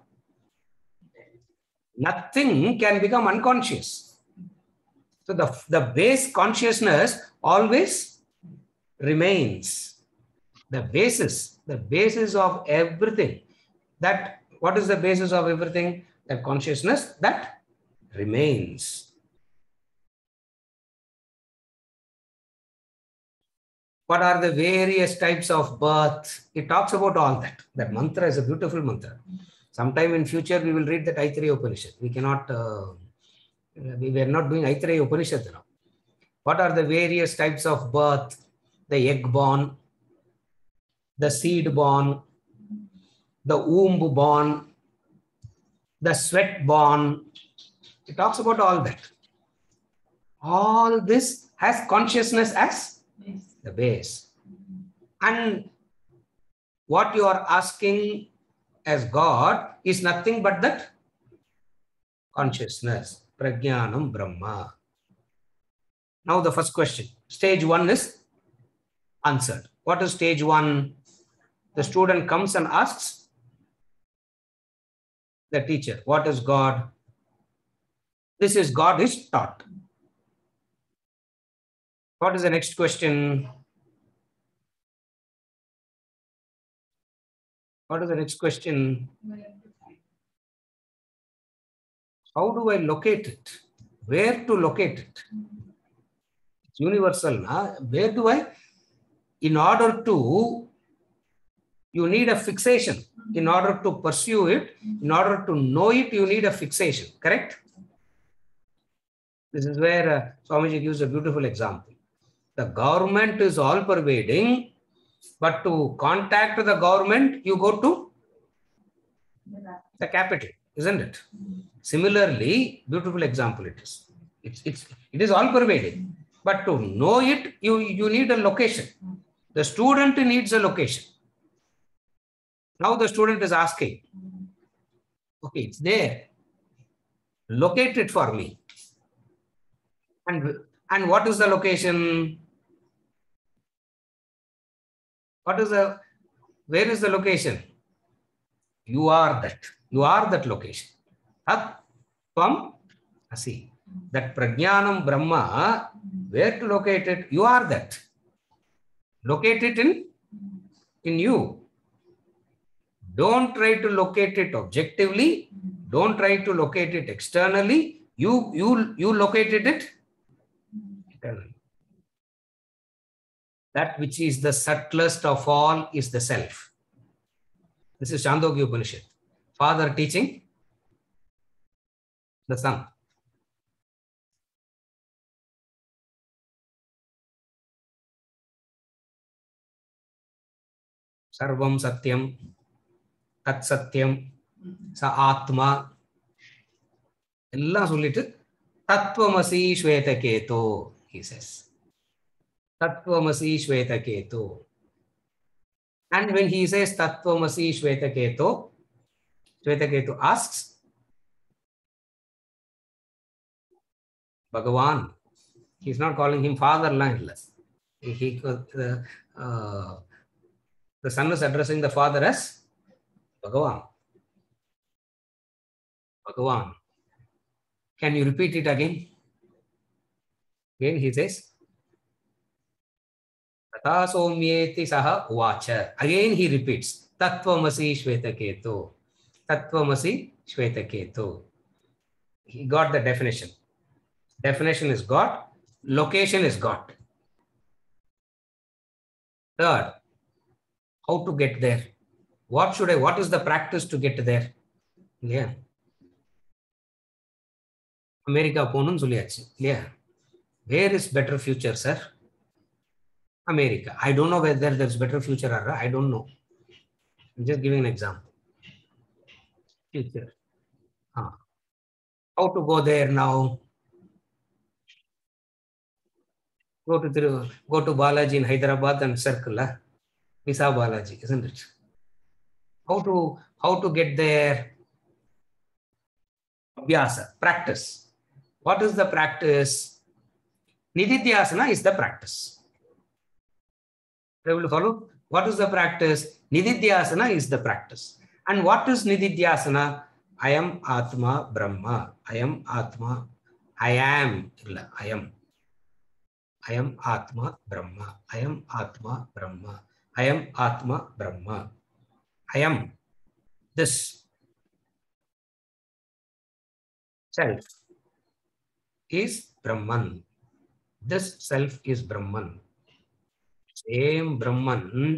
nothing can become unconscious. So the, the base consciousness always remains. The basis, the basis of everything. That, what is the basis of everything? That consciousness that remains. What are the various types of birth? It talks about all that. That mantra is a beautiful mantra. Sometime in future, we will read that Aitareya Upanishad. We cannot, uh, we were not doing Aitareya Upanishad now. What are the various types of birth? The egg born, the seed born, the womb born, the sweat born. It talks about all that. All this has consciousness as Yes. the base. And what you are asking as God is nothing but that consciousness, prajnanam Brahma. Now the first question, stage one is answered. What is stage one? The student comes and asks the teacher, what is God? This is God is taught. What is the next question? What is the next question? How do I locate it? Where to locate it? It's universal. Na? Where do I? In order to, you need a fixation. In order to pursue it, in order to know it, you need a fixation. Correct? This is where uh, Swamiji gives a beautiful example. The government is all pervading, but to contact the government, you go to the capital, isn't it? Similarly, beautiful example it is. It's, it's, it is all pervading, but to know it, you, you need a location. The student needs a location. Now the student is asking, okay, it's there. Locate it for me. And, and what is the location? What is the, where is the location? You are that. You are that location. Tat Tvam Asi. That Prajnanam Brahma, where to locate it? You are that. Locate it in, in you. Don't try to locate it objectively. Don't try to locate it externally. You, you, you located it internally. That which is the subtlest of all is the self. This is Chandogya Upanishad. Father teaching the son. Sarvam Satyam, Tat Satyam, Sa Atma. Ella sollitu Tattvamasi Shvetaketo, he says. Tattvamasi Shvetaketo. And when he says Tattvamasi Shvetaketo, Shvetaketo asks, Bhagavan, he's not calling him father landless. He, he, uh, uh, the son is addressing the father as Bhagavan. Bhagavan. Can you repeat it again? Again he says, Tata somyeti saha uvacha. Again he repeats, Tattvamasi Shvetaketo. Tattvamasi Shvetaketo. He got the definition. Definition is God. Location is God. Third, how to get there? What should I, what is the practice to get there? Yeah. America ponum solliyachu. Yeah. Where is better future, sir? America. I don't know whether there's better future or I don't know. I'm just giving an example. Future. Huh. How to go there now? Go to the, go to Balaji in Hyderabad and circle. Huh? Misa Balaji, isn't it? How to, how to get there? Abhyasa, practice. What is the practice? Nididhyasana is the practice. Able to follow? What is the practice? Nididhyasana is the practice. And what is Nididhyasana? I am Atma Brahma. I am Atma. I am. I am. I am Atma Brahma. I am Atma Brahma. I am Atma Brahma. I am this self is Brahman. This self is Brahman. Same Brahman,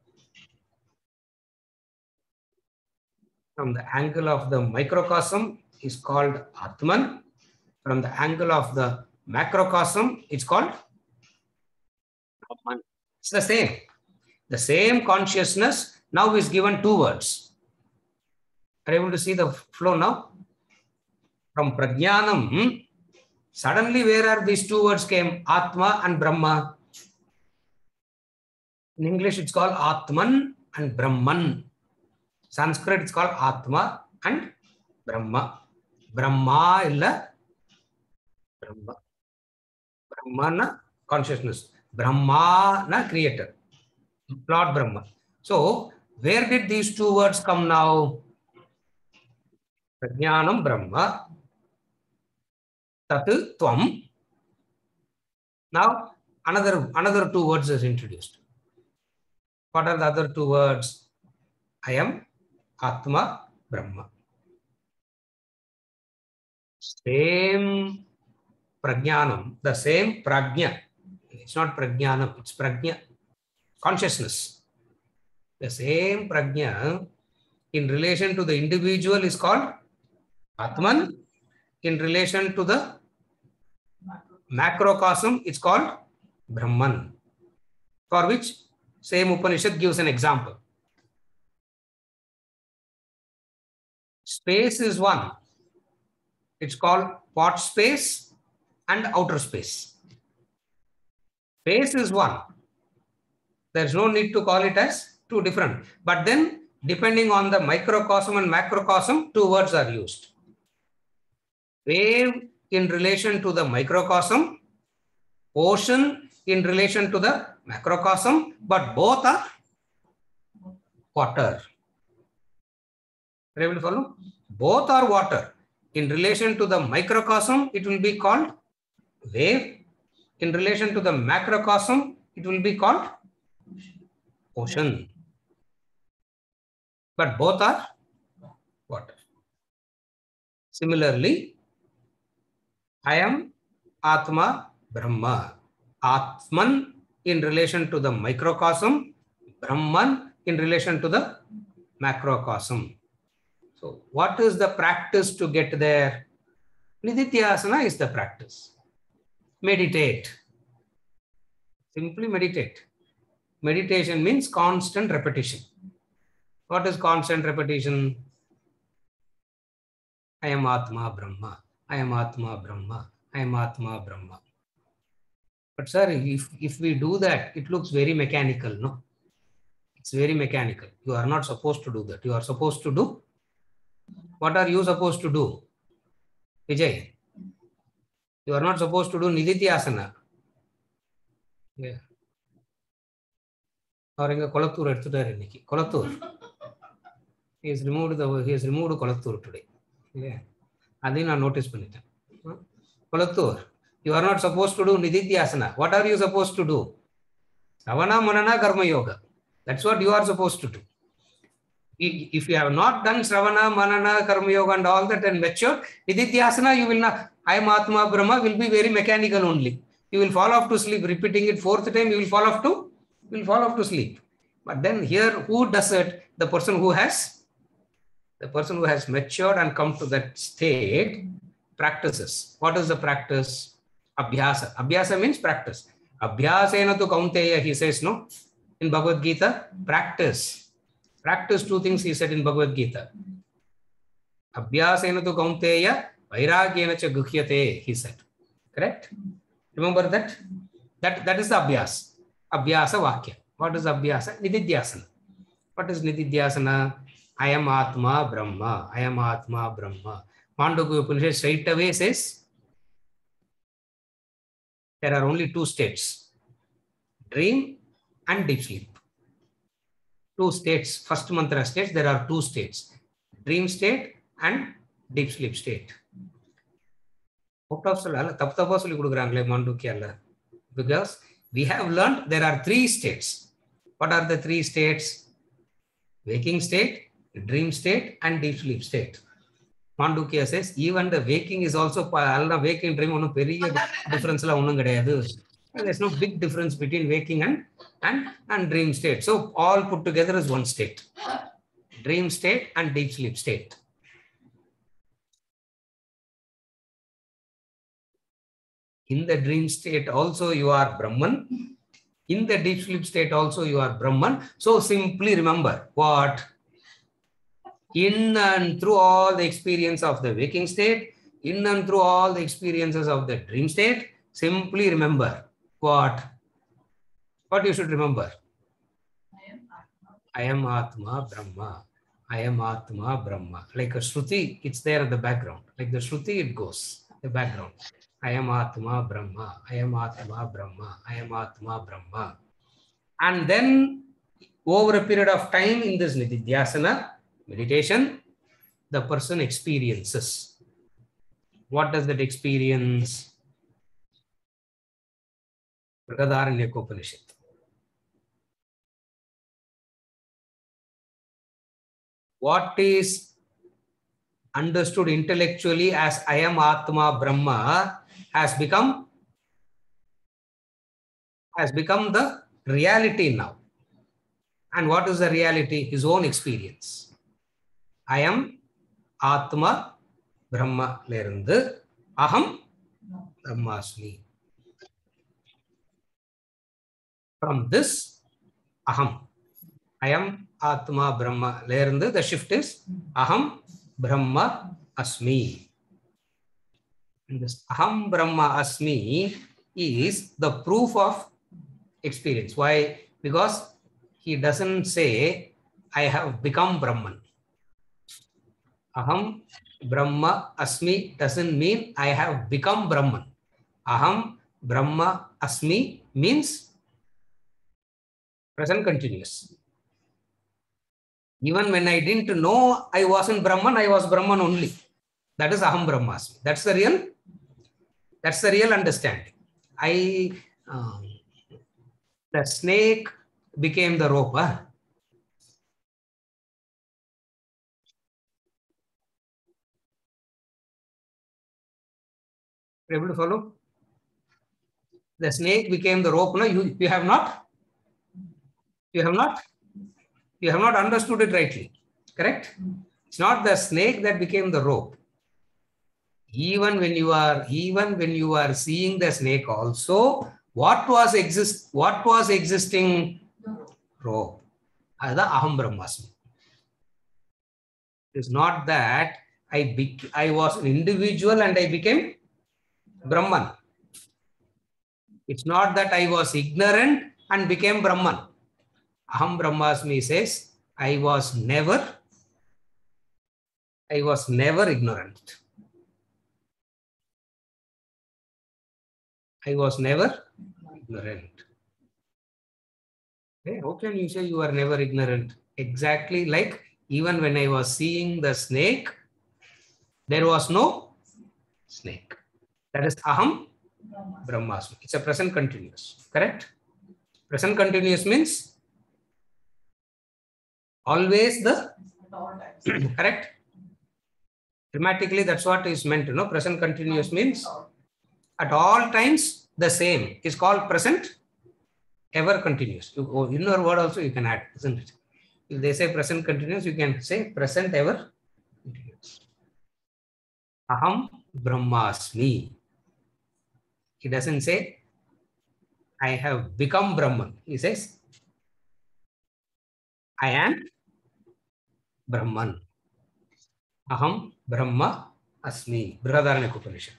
from the angle of the microcosm is called Atman. From the angle of the macrocosm, it's called Brahman. It's the same. The same consciousness now is given two words. Are you able to see the flow now? From Prajnanam, suddenly where are these two words came? Atma and Brahma. In English, it's called Atman and Brahman. Sanskrit, it's called Atma and Brahma. Brahma illa Brahma. Brahmana consciousness. Brahmana creator. Lord Brahma. So, where did these two words come now? Prajnanam Brahma. Tat Tvam. Now, another, another two words is introduced. What are the other two words? I am Atma Brahma. Same Prajnanam, the same Prajna. It's not Prajnanam, it's Prajna. Consciousness. The same Prajna in relation to the individual is called Atman. In relation to the macrocosm, it's called Brahman. For which same Upanishad gives an example. Space is one. It's called pot space and outer space. Space is one. There's no need to call it as two different. But then, depending on the microcosm and macrocosm, two words are used. Wave in relation to the microcosm, ocean in relation to the macrocosm, but both are water. Are you able to follow? Both are water. In relation to the microcosm, it will be called wave. In relation to the macrocosm, it will be called ocean. But both are water. Similarly, I am Atma Brahma. Atman in relation to the microcosm, Brahman in relation to the macrocosm. So, what is the practice to get there? Nididhyasana is the practice. Meditate. Simply meditate. Meditation means constant repetition. What is constant repetition? I am Atma Brahma. I am Atma Brahma. I am Atma Brahma. But sir, if, if we do that, it looks very mechanical, no? It's very mechanical. You are not supposed to do that. You are supposed to do. What are you supposed to do? Vijay, you are not supposed to do Nididhyasana. Yeah. Or inga Kolattur eduthuttaru inniki. Kolattur. He has removed the he has removed Kolattur today. Yeah. Adin I notice panniten. Kolattur, you are not supposed to do Nididhyasana. What are you supposed to do? Savana Manana Karma Yoga. That's what you are supposed to do. If you have not done Sravana, Manana, Karma Yoga and all that and matured, Nididhyasana, you will not, I am Atma Brahma will be very mechanical only. You will fall off to sleep. Repeating it fourth time, you will fall off to, you will fall off to sleep. But then here, who does it? The person who has, the person who has matured and come to that state practices. What is the practice? Abhyasa. Abhyasa means practice. Abhyasena tu kaunteya, he says, no? In Bhagavad Gita, practice. Practice two things he said in Bhagavad Gita. Abhyasena tu kaunteya, vairagyena cha guhyate, he said. Correct? Remember that? That, that is the Abhyas. Abhyasa Vakya. What is Abhyasa? Nididhyasana. What is Nididhyasana? I am Atma Brahma. I am Atma Brahma. Mandukya Upanishad straight away says, there are only two states. Dream and deep sleep. Two states, first mantra states, there are two states. Dream state and deep sleep state. Because we have learned there are three states. What are the three states? Waking state, dream state and deep sleep state. Mandukya says even the waking is also waking dream difference. There's no big difference between waking and and, and dream state. So all put together is one state. Dream state and deep sleep state. In the dream state also you are Brahman. In the deep sleep state also you are Brahman. So simply remember what? In and through all the experience of the waking state, in and through all the experiences of the dream state, simply remember what? What you should remember? I am Atma Brahma. I am Atma Brahma. Like a Shruti, it's there at the background. Like the Shruti, it goes, the background. I am Atma Brahma. I am Atma Brahma. I am Atma Brahma. And then over a period of time in this Nididhyasana, meditation, the person experiences. What does that experience? Brihadaranyaka Upanishad. What is understood intellectually as I am Atma Brahma has become, has become the reality now. And what is the reality? His own experience. I am Atma Brahma lerundu Aham Brahmasmi. From this Aham, I am Atma Brahma lerundu, the shift is Aham Brahma Asmi. And this Aham Brahma Asmi is the proof of experience. Why? Because he doesn't say, I have become Brahman. Aham Brahma Asmi doesn't mean I have become Brahman. Aham Brahma Asmi means present continuous. Even when I didn't know I wasn't Brahman, I was Brahman only. That is Aham Brahma Asmi. That's the real, that's the real understanding. I, um, the snake became the rope. Huh? Able to follow? The snake became the rope. No, you, you have not? You have not? You have not understood it rightly. Correct? It's not the snake that became the rope. Even when you are, even when you are seeing the snake also, what was exist, what was existing? Rope. That's the Aham Brahmasmi. It is not that I be, I was an individual and I became Brahman. It's not that I was ignorant and became Brahman. Aham Brahmasmi says, I was never, I was never ignorant. I was never ignorant. Okay, how can you say you are never ignorant? Exactly like even when I was seeing the snake, there was no snake. That is Aham Brahmasmi. It's a present continuous. Correct? Present continuous means always the correct. Grammatically, that's what is meant. You know, present continuous means at all times the same is called present ever continuous. You, in your word also you can add, isn't it? If they say present continuous, you can say present ever continuous. Aham Brahmasmi. He doesn't say I have become Brahman. He says I am Brahman. Aham Brahma Asmi. Brihadaranyaka Upanishad.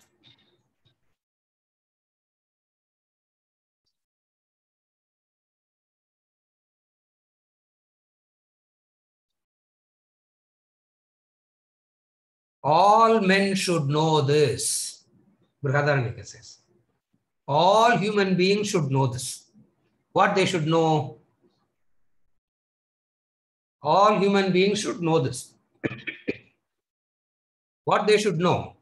All men should know this. Brihadaranyaka says. All human beings should know this. What they should know? All human beings should know this. What they should know?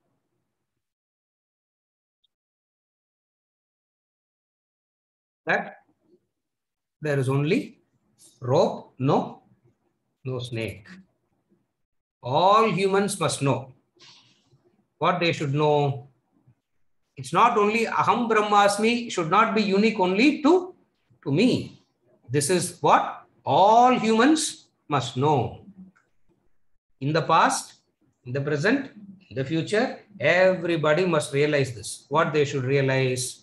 That there is only rope, no, no snake. All humans must know. What they should know? It's not only Aham Brahmasmi should not be unique only to, to me. This is what all humans must know. In the past, in the present, in the future, everybody must realize this. What they should realize?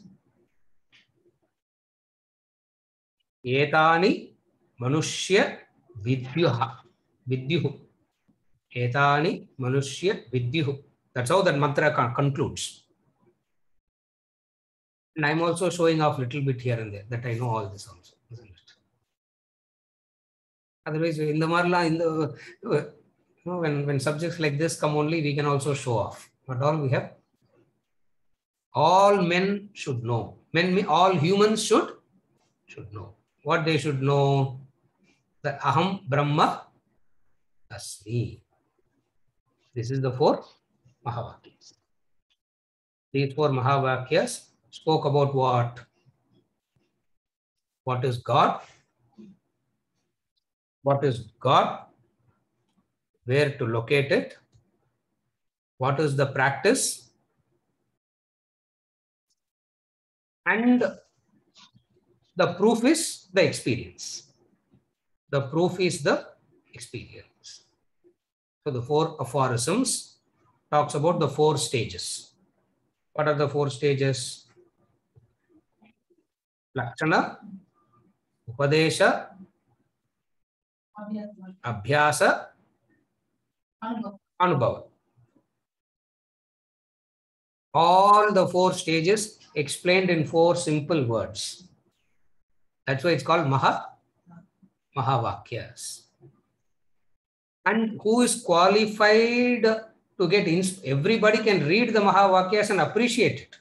Etani manushya vidyuha. Vidyuhu. Etani manushya vidyuhu. That's how that mantra concludes. And I'm also showing off a little bit here and there that I know all this also, isn't it? Otherwise, in the Marla, in the you know, when, when subjects like this come only, we can also show off. But all we have, all men should know. Men, all humans should should know. What they should know? That Aham Brahma Asmi. This is the four Mahavakyas. These four Mahavakyas spoke about what? What is God? What is God? Where to locate it? What is the practice? And the proof is the experience. The proof is the experience. So the four aphorisms talks about the four stages. What are the four stages? Lakshana, Upadesha, Abhyasa, Anubhava. All the four stages explained in four simple words. That's why it's called Maha, Mahavakyas. And who is qualified to get, everybody can read the Mahavakyas and appreciate it.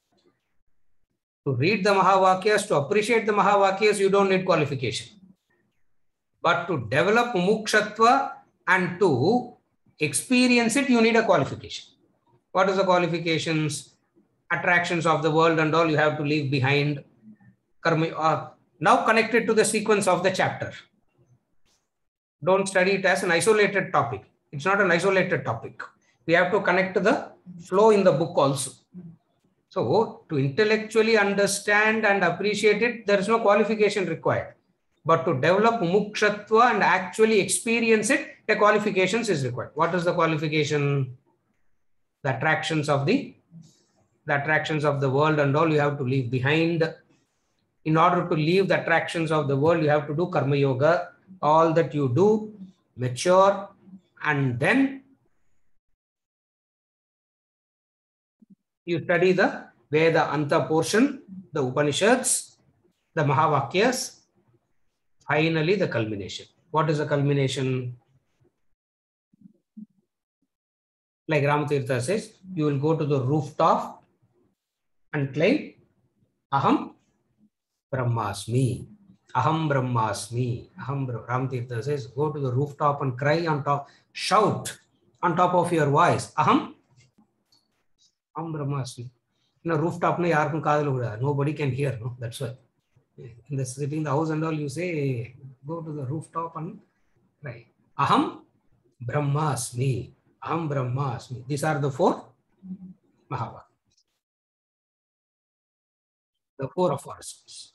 To read the Mahavakyas, to appreciate the Mahavakyas, you don't need qualification. But to develop Mumukshatva and to experience it, you need a qualification. What is the qualifications? Attractions of the world and all you have to leave behind. Karma, uh, now connected to the sequence of the chapter. Don't study it as an isolated topic. It's not an isolated topic. We have to connect to the flow in the book also. So, to intellectually understand and appreciate it, there is no qualification required. But to develop Mumukshatva and actually experience it, a qualifications is required. What is the qualification? The attractions of the, the attractions of the world and all you have to leave behind. In order to leave the attractions of the world, you have to do Karma Yoga. All that you do, mature, and then you study the Veda Anta portion, the Upanishads, the Mahavakyas, finally the culmination. What is the culmination? Like Ramatirtha says, you will go to the rooftop and claim Aham Brahmasmi. Aham Brahmasmi. Aham Ramatirtha says, go to the rooftop and cry on top, shout on top of your voice. Aham Aham Brahmasmi. In a rooftop, nobody can hear. No? That's why. In the sitting in the house and all, you say, go to the rooftop and cry. Aham Brahmasmi. Aham Brahmasmi. These are the four Mahavakyas. The four aphorisms.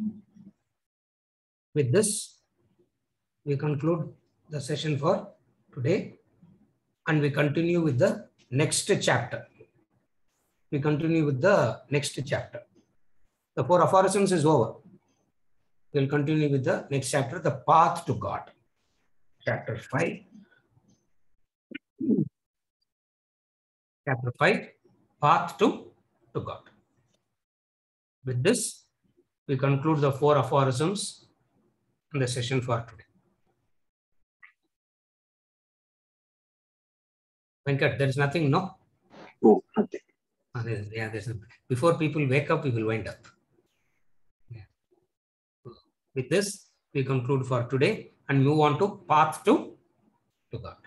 With this, we conclude the session for today and we continue with the next chapter. We continue with the next chapter. The four aphorisms is over. We'll continue with the next chapter, the path to God. Chapter five. Chapter five, path to, to God. With this, we conclude the four aphorisms in the session for today. Venkat, there is nothing, no? No, nothing. Ah, there's, yeah, there's a, before people wake up, we will wind up. Yeah. With this, we conclude for today and move on to path to, to God.